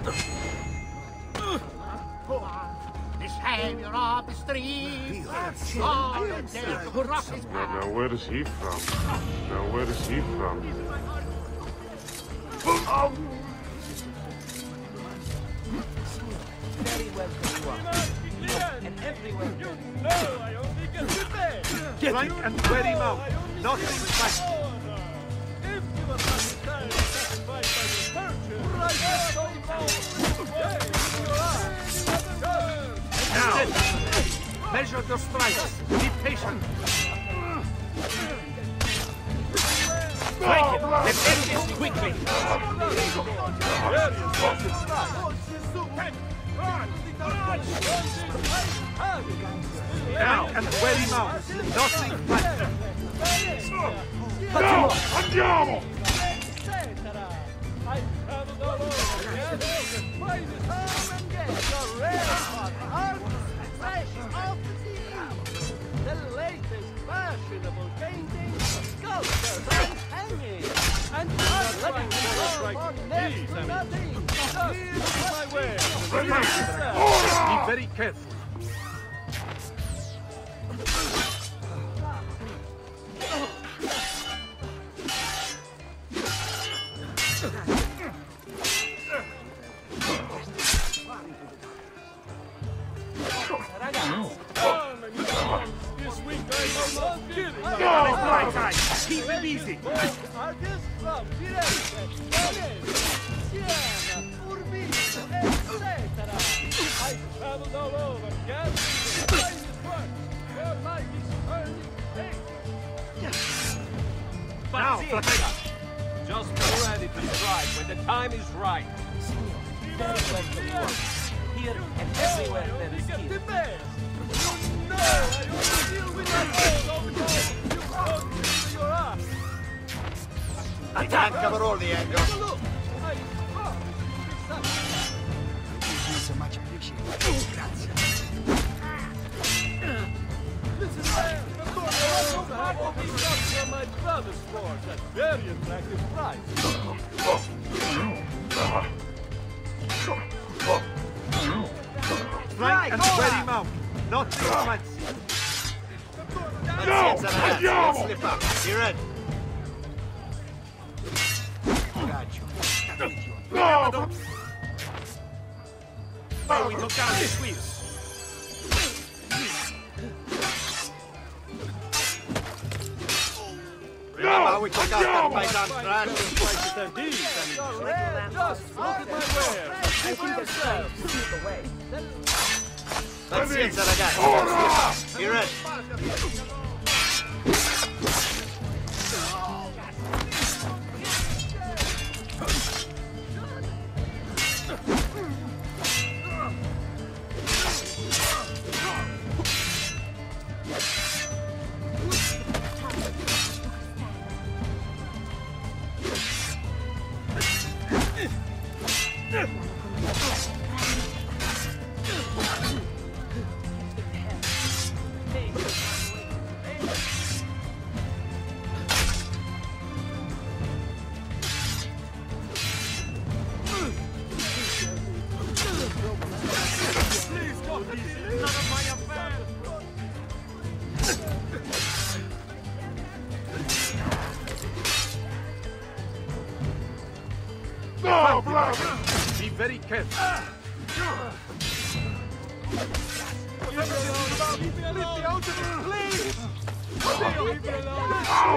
The savior of the streets. All the dare to cross his path. Now where is he from? Now where is he from? Very welcome you are. And everywhere. You know I only get the best. Flank and wear him out. Nothing flank. If you are satisfied by the purchase, Now, measure your strikes. Be patient. Flank it. Defend this quickly. Now, and wear him out. Nothing flank. No! Andiamo! The latest fashionable paintings, sculptures, and hangings. And not letting me go for next to nothing. Just my way. Be very careful. Keep it easy. Artists from Firenze, Venice, Siena, Urbino, etc. I traveled all over, gathering the finest works. Your life is turning pink. Now, Fratello. Just be ready to strike when the time is right. Very welcome you are. Here and everywhere there is skill. The best. You know I only deal with that all the time. You can't give your ass. Attack Cavaroli, Angel. Look, Thank you so much appreciated. Grazie. Listen, man. The corner part of these shots are my brother's sports at very attractive price. Flank and wear him out. Nothing flank. Pazienza, ragazzi, don't slip up. You're ready. No! Oh, we took down his wheels. Remember how we took out that Paisan trash? Just look at my wares. I think they're trying to slip away. Pazienza, ragazzi, don't slip up. You're ready. No, blood! Be very careful. Leave me alone, please! Leave me alone!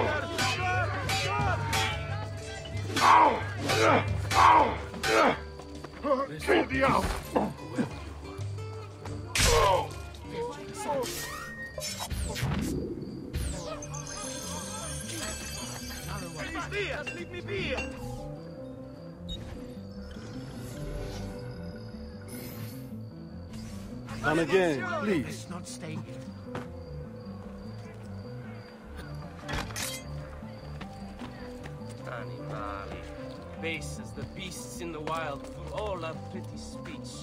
Ow! Ow! Senti out! Leave me be! Come again, please. Let's not stay here. Animali, base as the beasts in the wild, for all our pretty speech.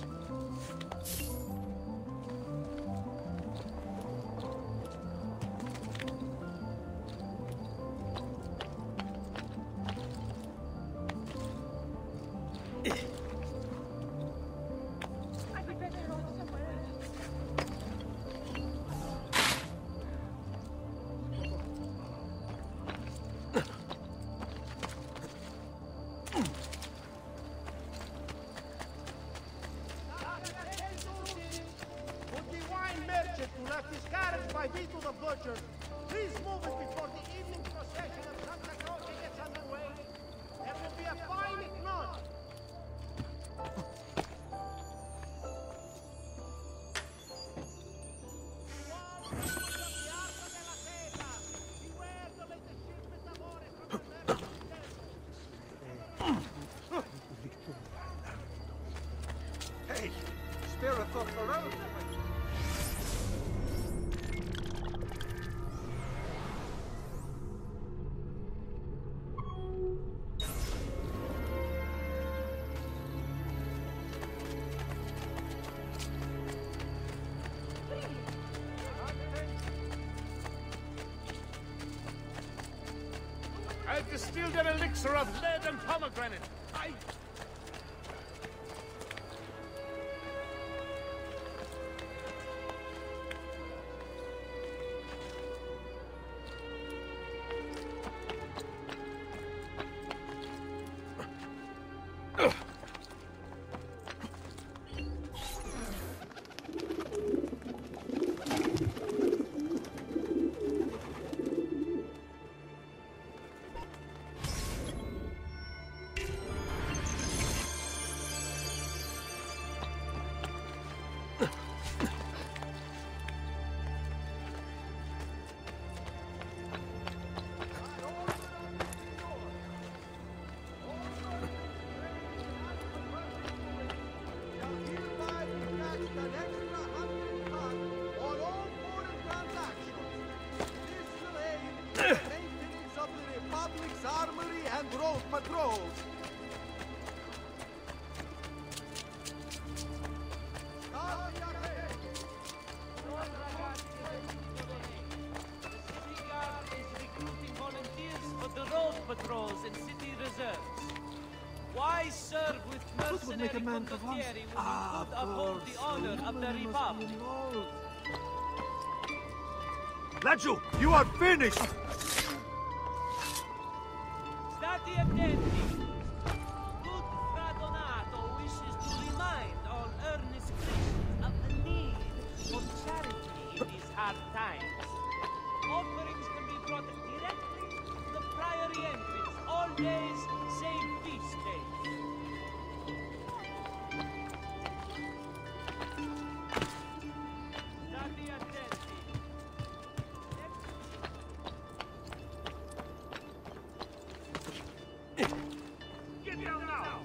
discouraged by Vito the Butcher. Please move it before the evening procession of Santa Croce gets underway. There will be a fine if not. Hey, spare a thought for us. I've distilled an elixir of lead and pomegranate. Maintenance of the Republic's armory and road patrols. The city guard is recruiting volunteers for the road patrols and city reserves. Why serve with mercenary condottieri when you could uphold the honor of the Republic? Laggiù, you are finished! Stati attenti! Good Fra Donato wishes to remind all earnest Christians of the need for charity in these hard times. Offerings can be brought directly to the priory entrance all days save feast days. Stati attenti! Get down now!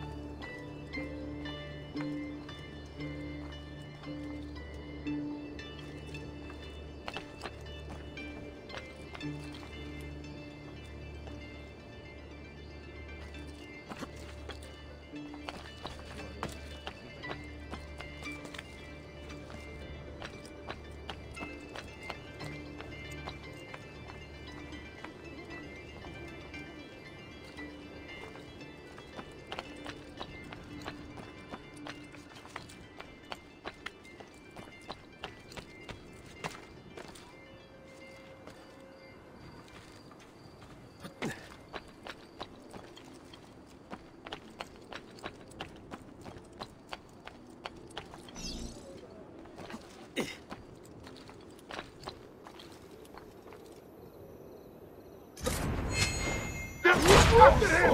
After him!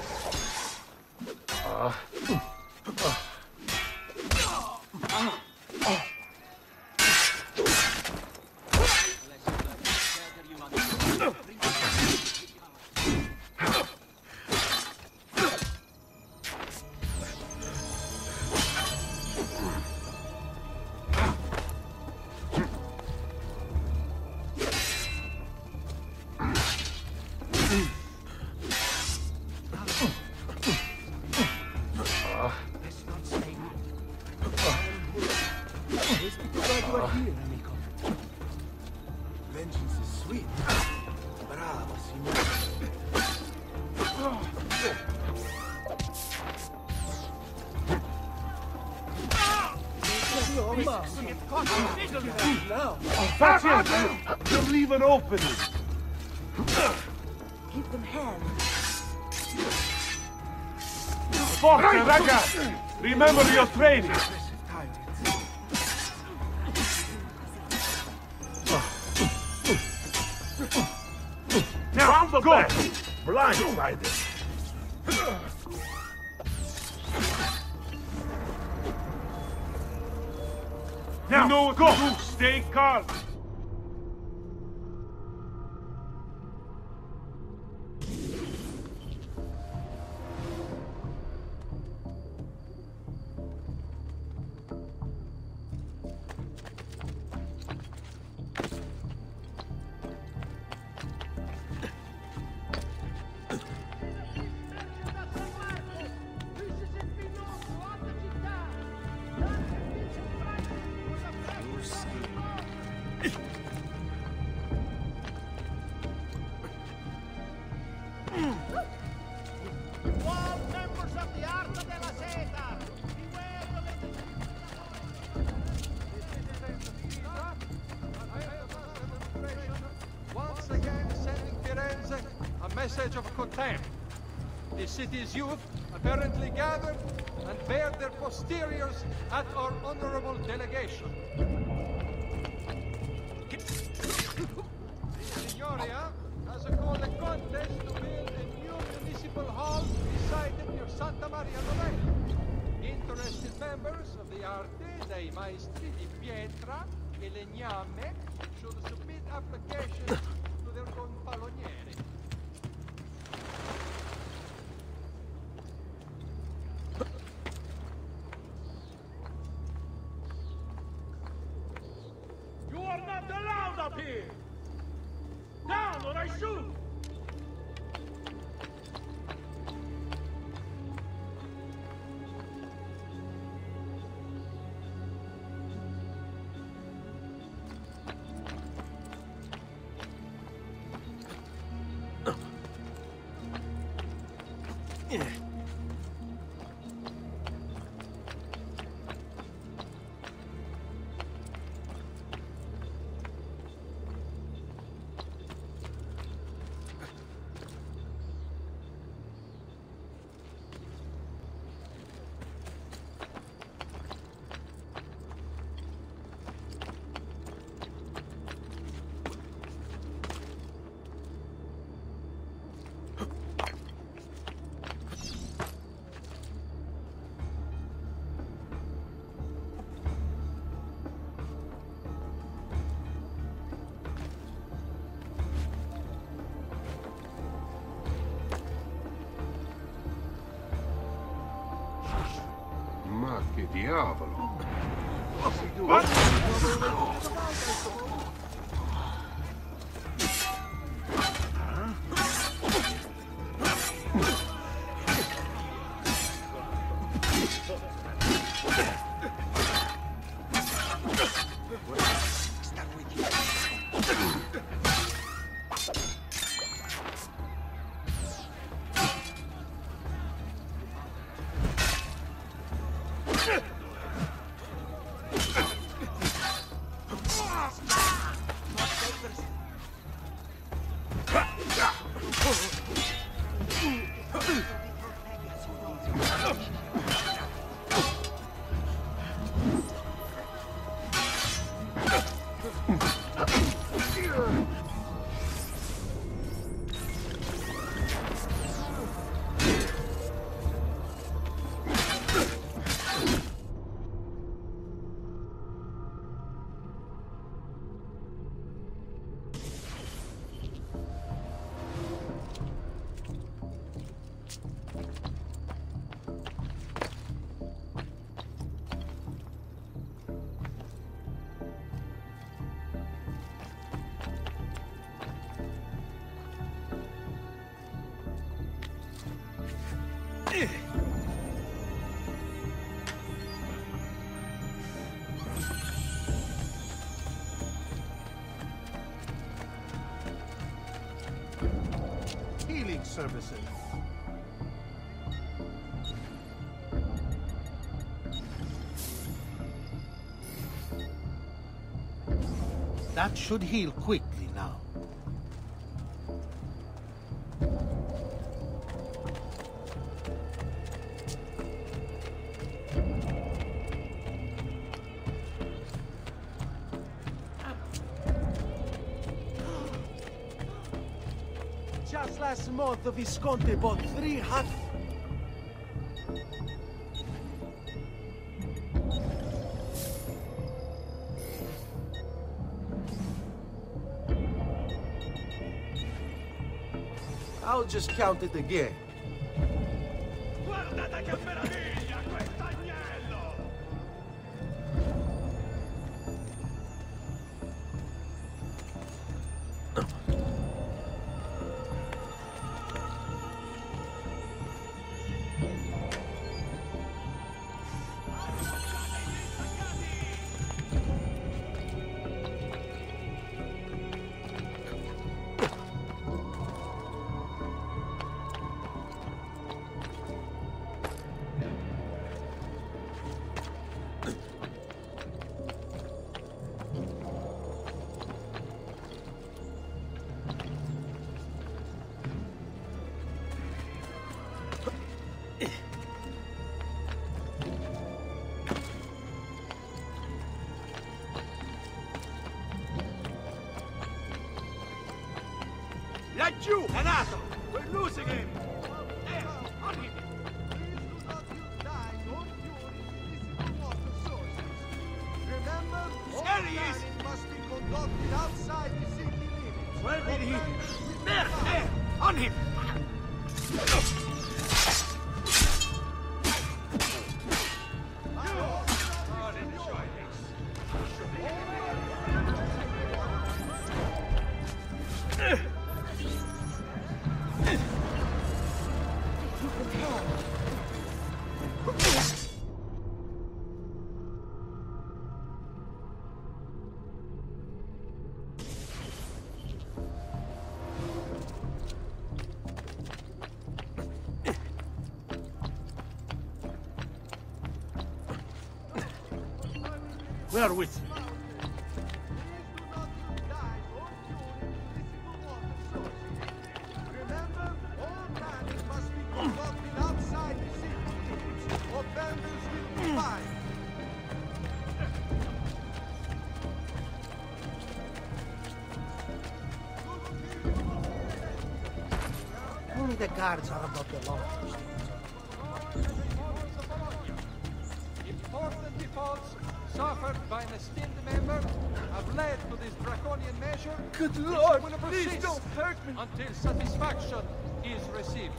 Vengeance is sweet. Bravo, signore. That's it! Just leave an opening. Give them hell. Forza, ragazzi! Remember your training! the best. Blindsided. Now, you know what to do. Stay calm. All members of the Arca della Seta, beware the Once again, sending Firenze a message of contempt. The city's youth apparently gathered and bared their posteriors at our honorable delegation. Signoria has called a contest to build a new municipal hall beside the near Santa Maria Novella. Interested members of the Arte dei Maestri di Pietra e Legname should submit applications to their gonfalonieri. You are not allowed up here! Down or I shoot! Ma che diavolo! Healing services. That should heal quickly now. Just last month, Visconti bought 3 hot... I'll just count it again. Guardate che meraviglia, quest'agnello! Laggiù, Renato! We're losing him! On him! Remember, There he is! must be conducted outside the city limits. Where did he... There! On him! We are with you. Remember, all planning must be conducted outside the city limits, or vandals will be fined. Only the guards are above the law. Important defaults suffered by an esteemed member have led to this draconian measure. Good which Lord, will please persist don't hurt me. until satisfaction is received.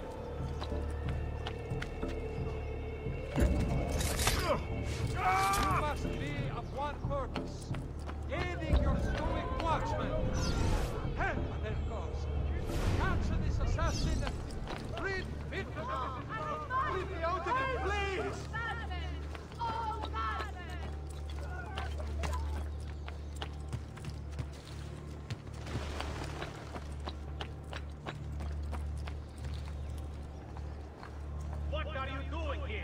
You must be of one purpose, aiding your stoic watchmen. Help their cause. Capture this assassin and freed victim. Leave me out of it, please! What are you doing here?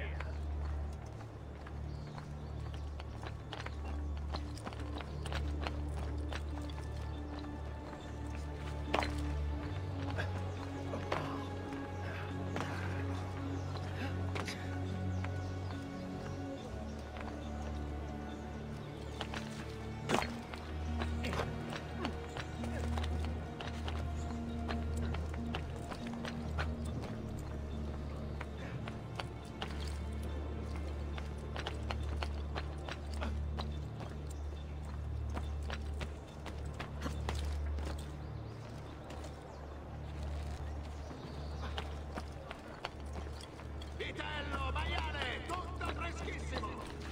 Vitello, maiale, tutto freschissimo!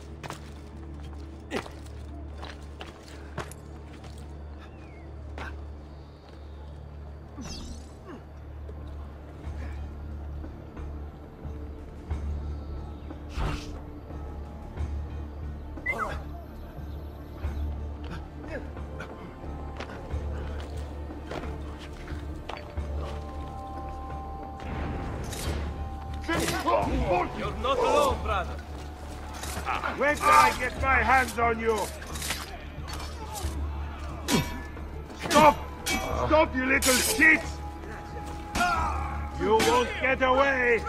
You're not alone, brother. Wait till I get my hands on you! Stop! Stop, you little shits! You won't get away!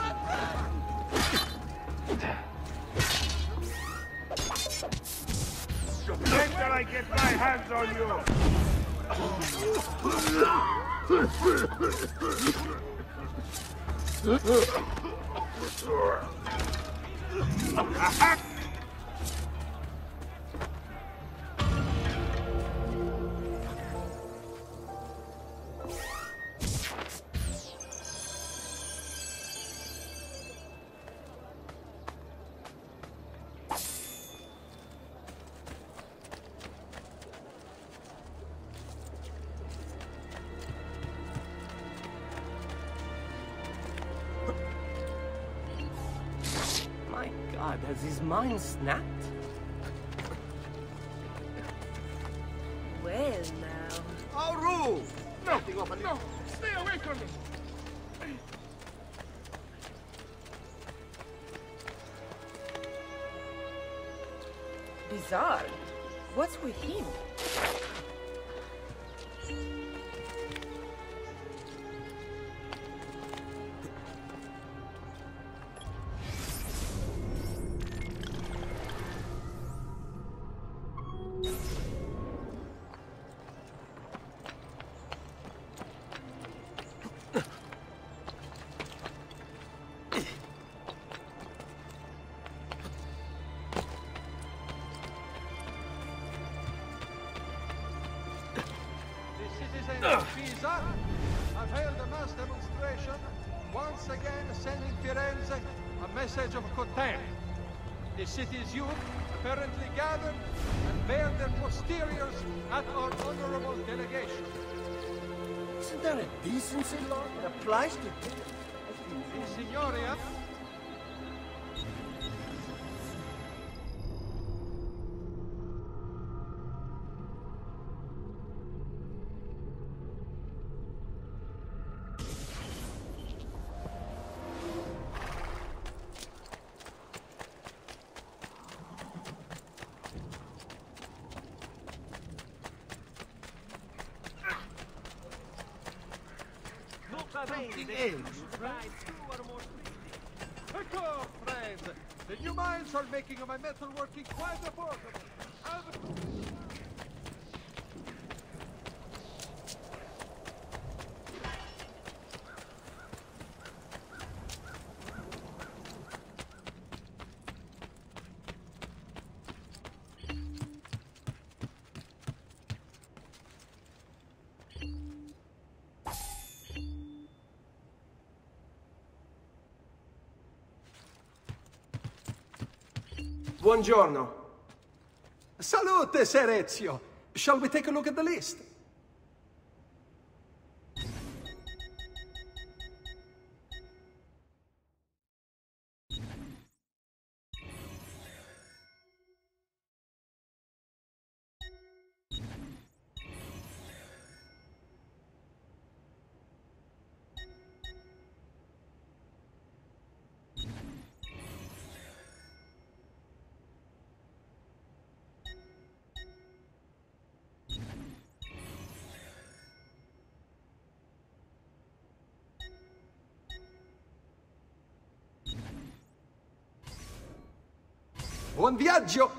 Wait till I get my hands on you! My God, has his mind snapped? Well, now. Auru! No, no, stay away from me! Bizarre. What's with him? Pisa, I've held a mass demonstration, once again sending Firenze a message of contempt. The city's youth apparently gathered and bared their posteriors at our honorable delegation. Isn't there a decency law that applies to Signoria, something else? Ecco, friends! The new mines are making my metalworking quite affordable. Buongiorno. Salute, Ser Ezio. Shall we take a look at the list? Buon viaggio!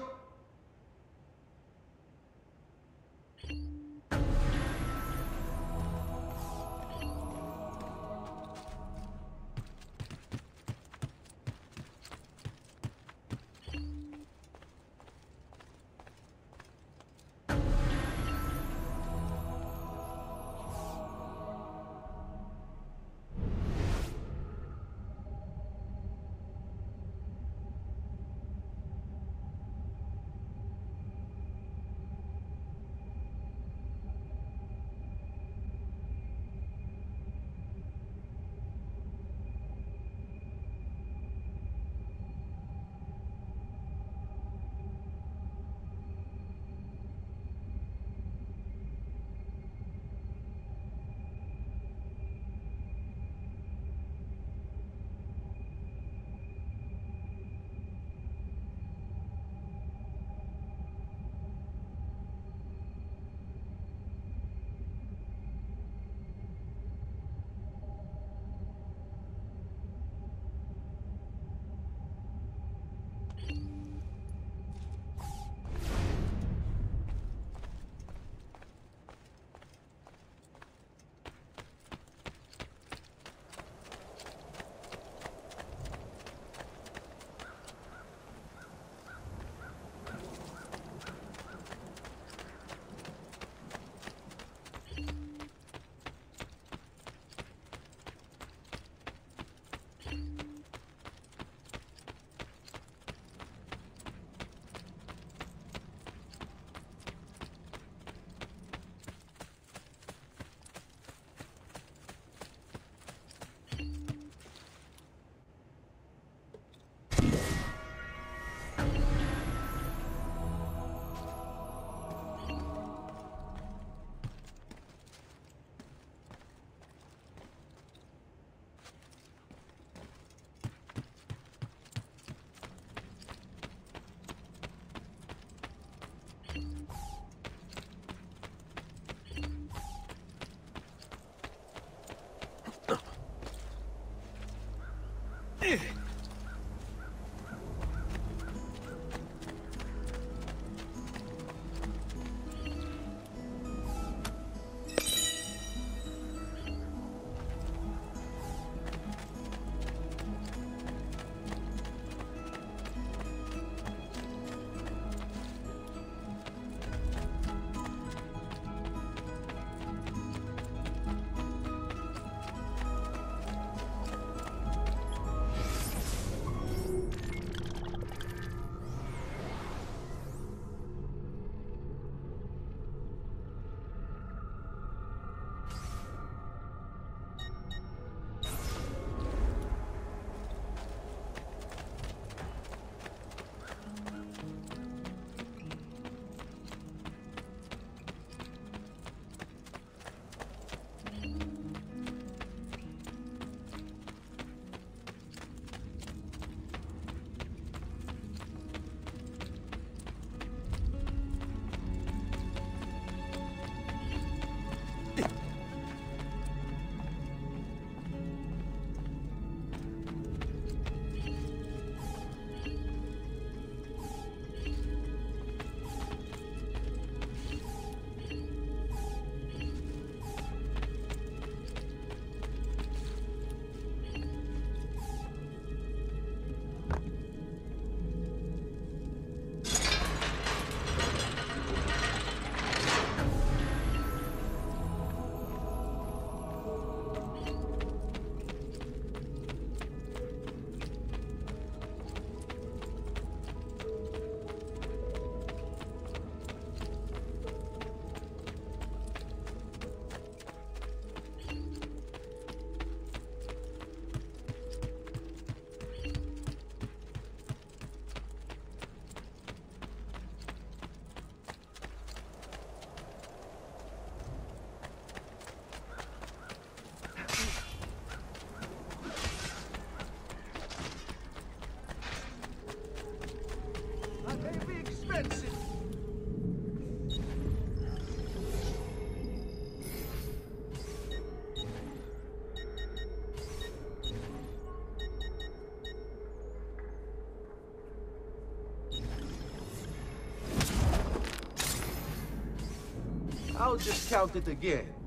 I'll just count it again.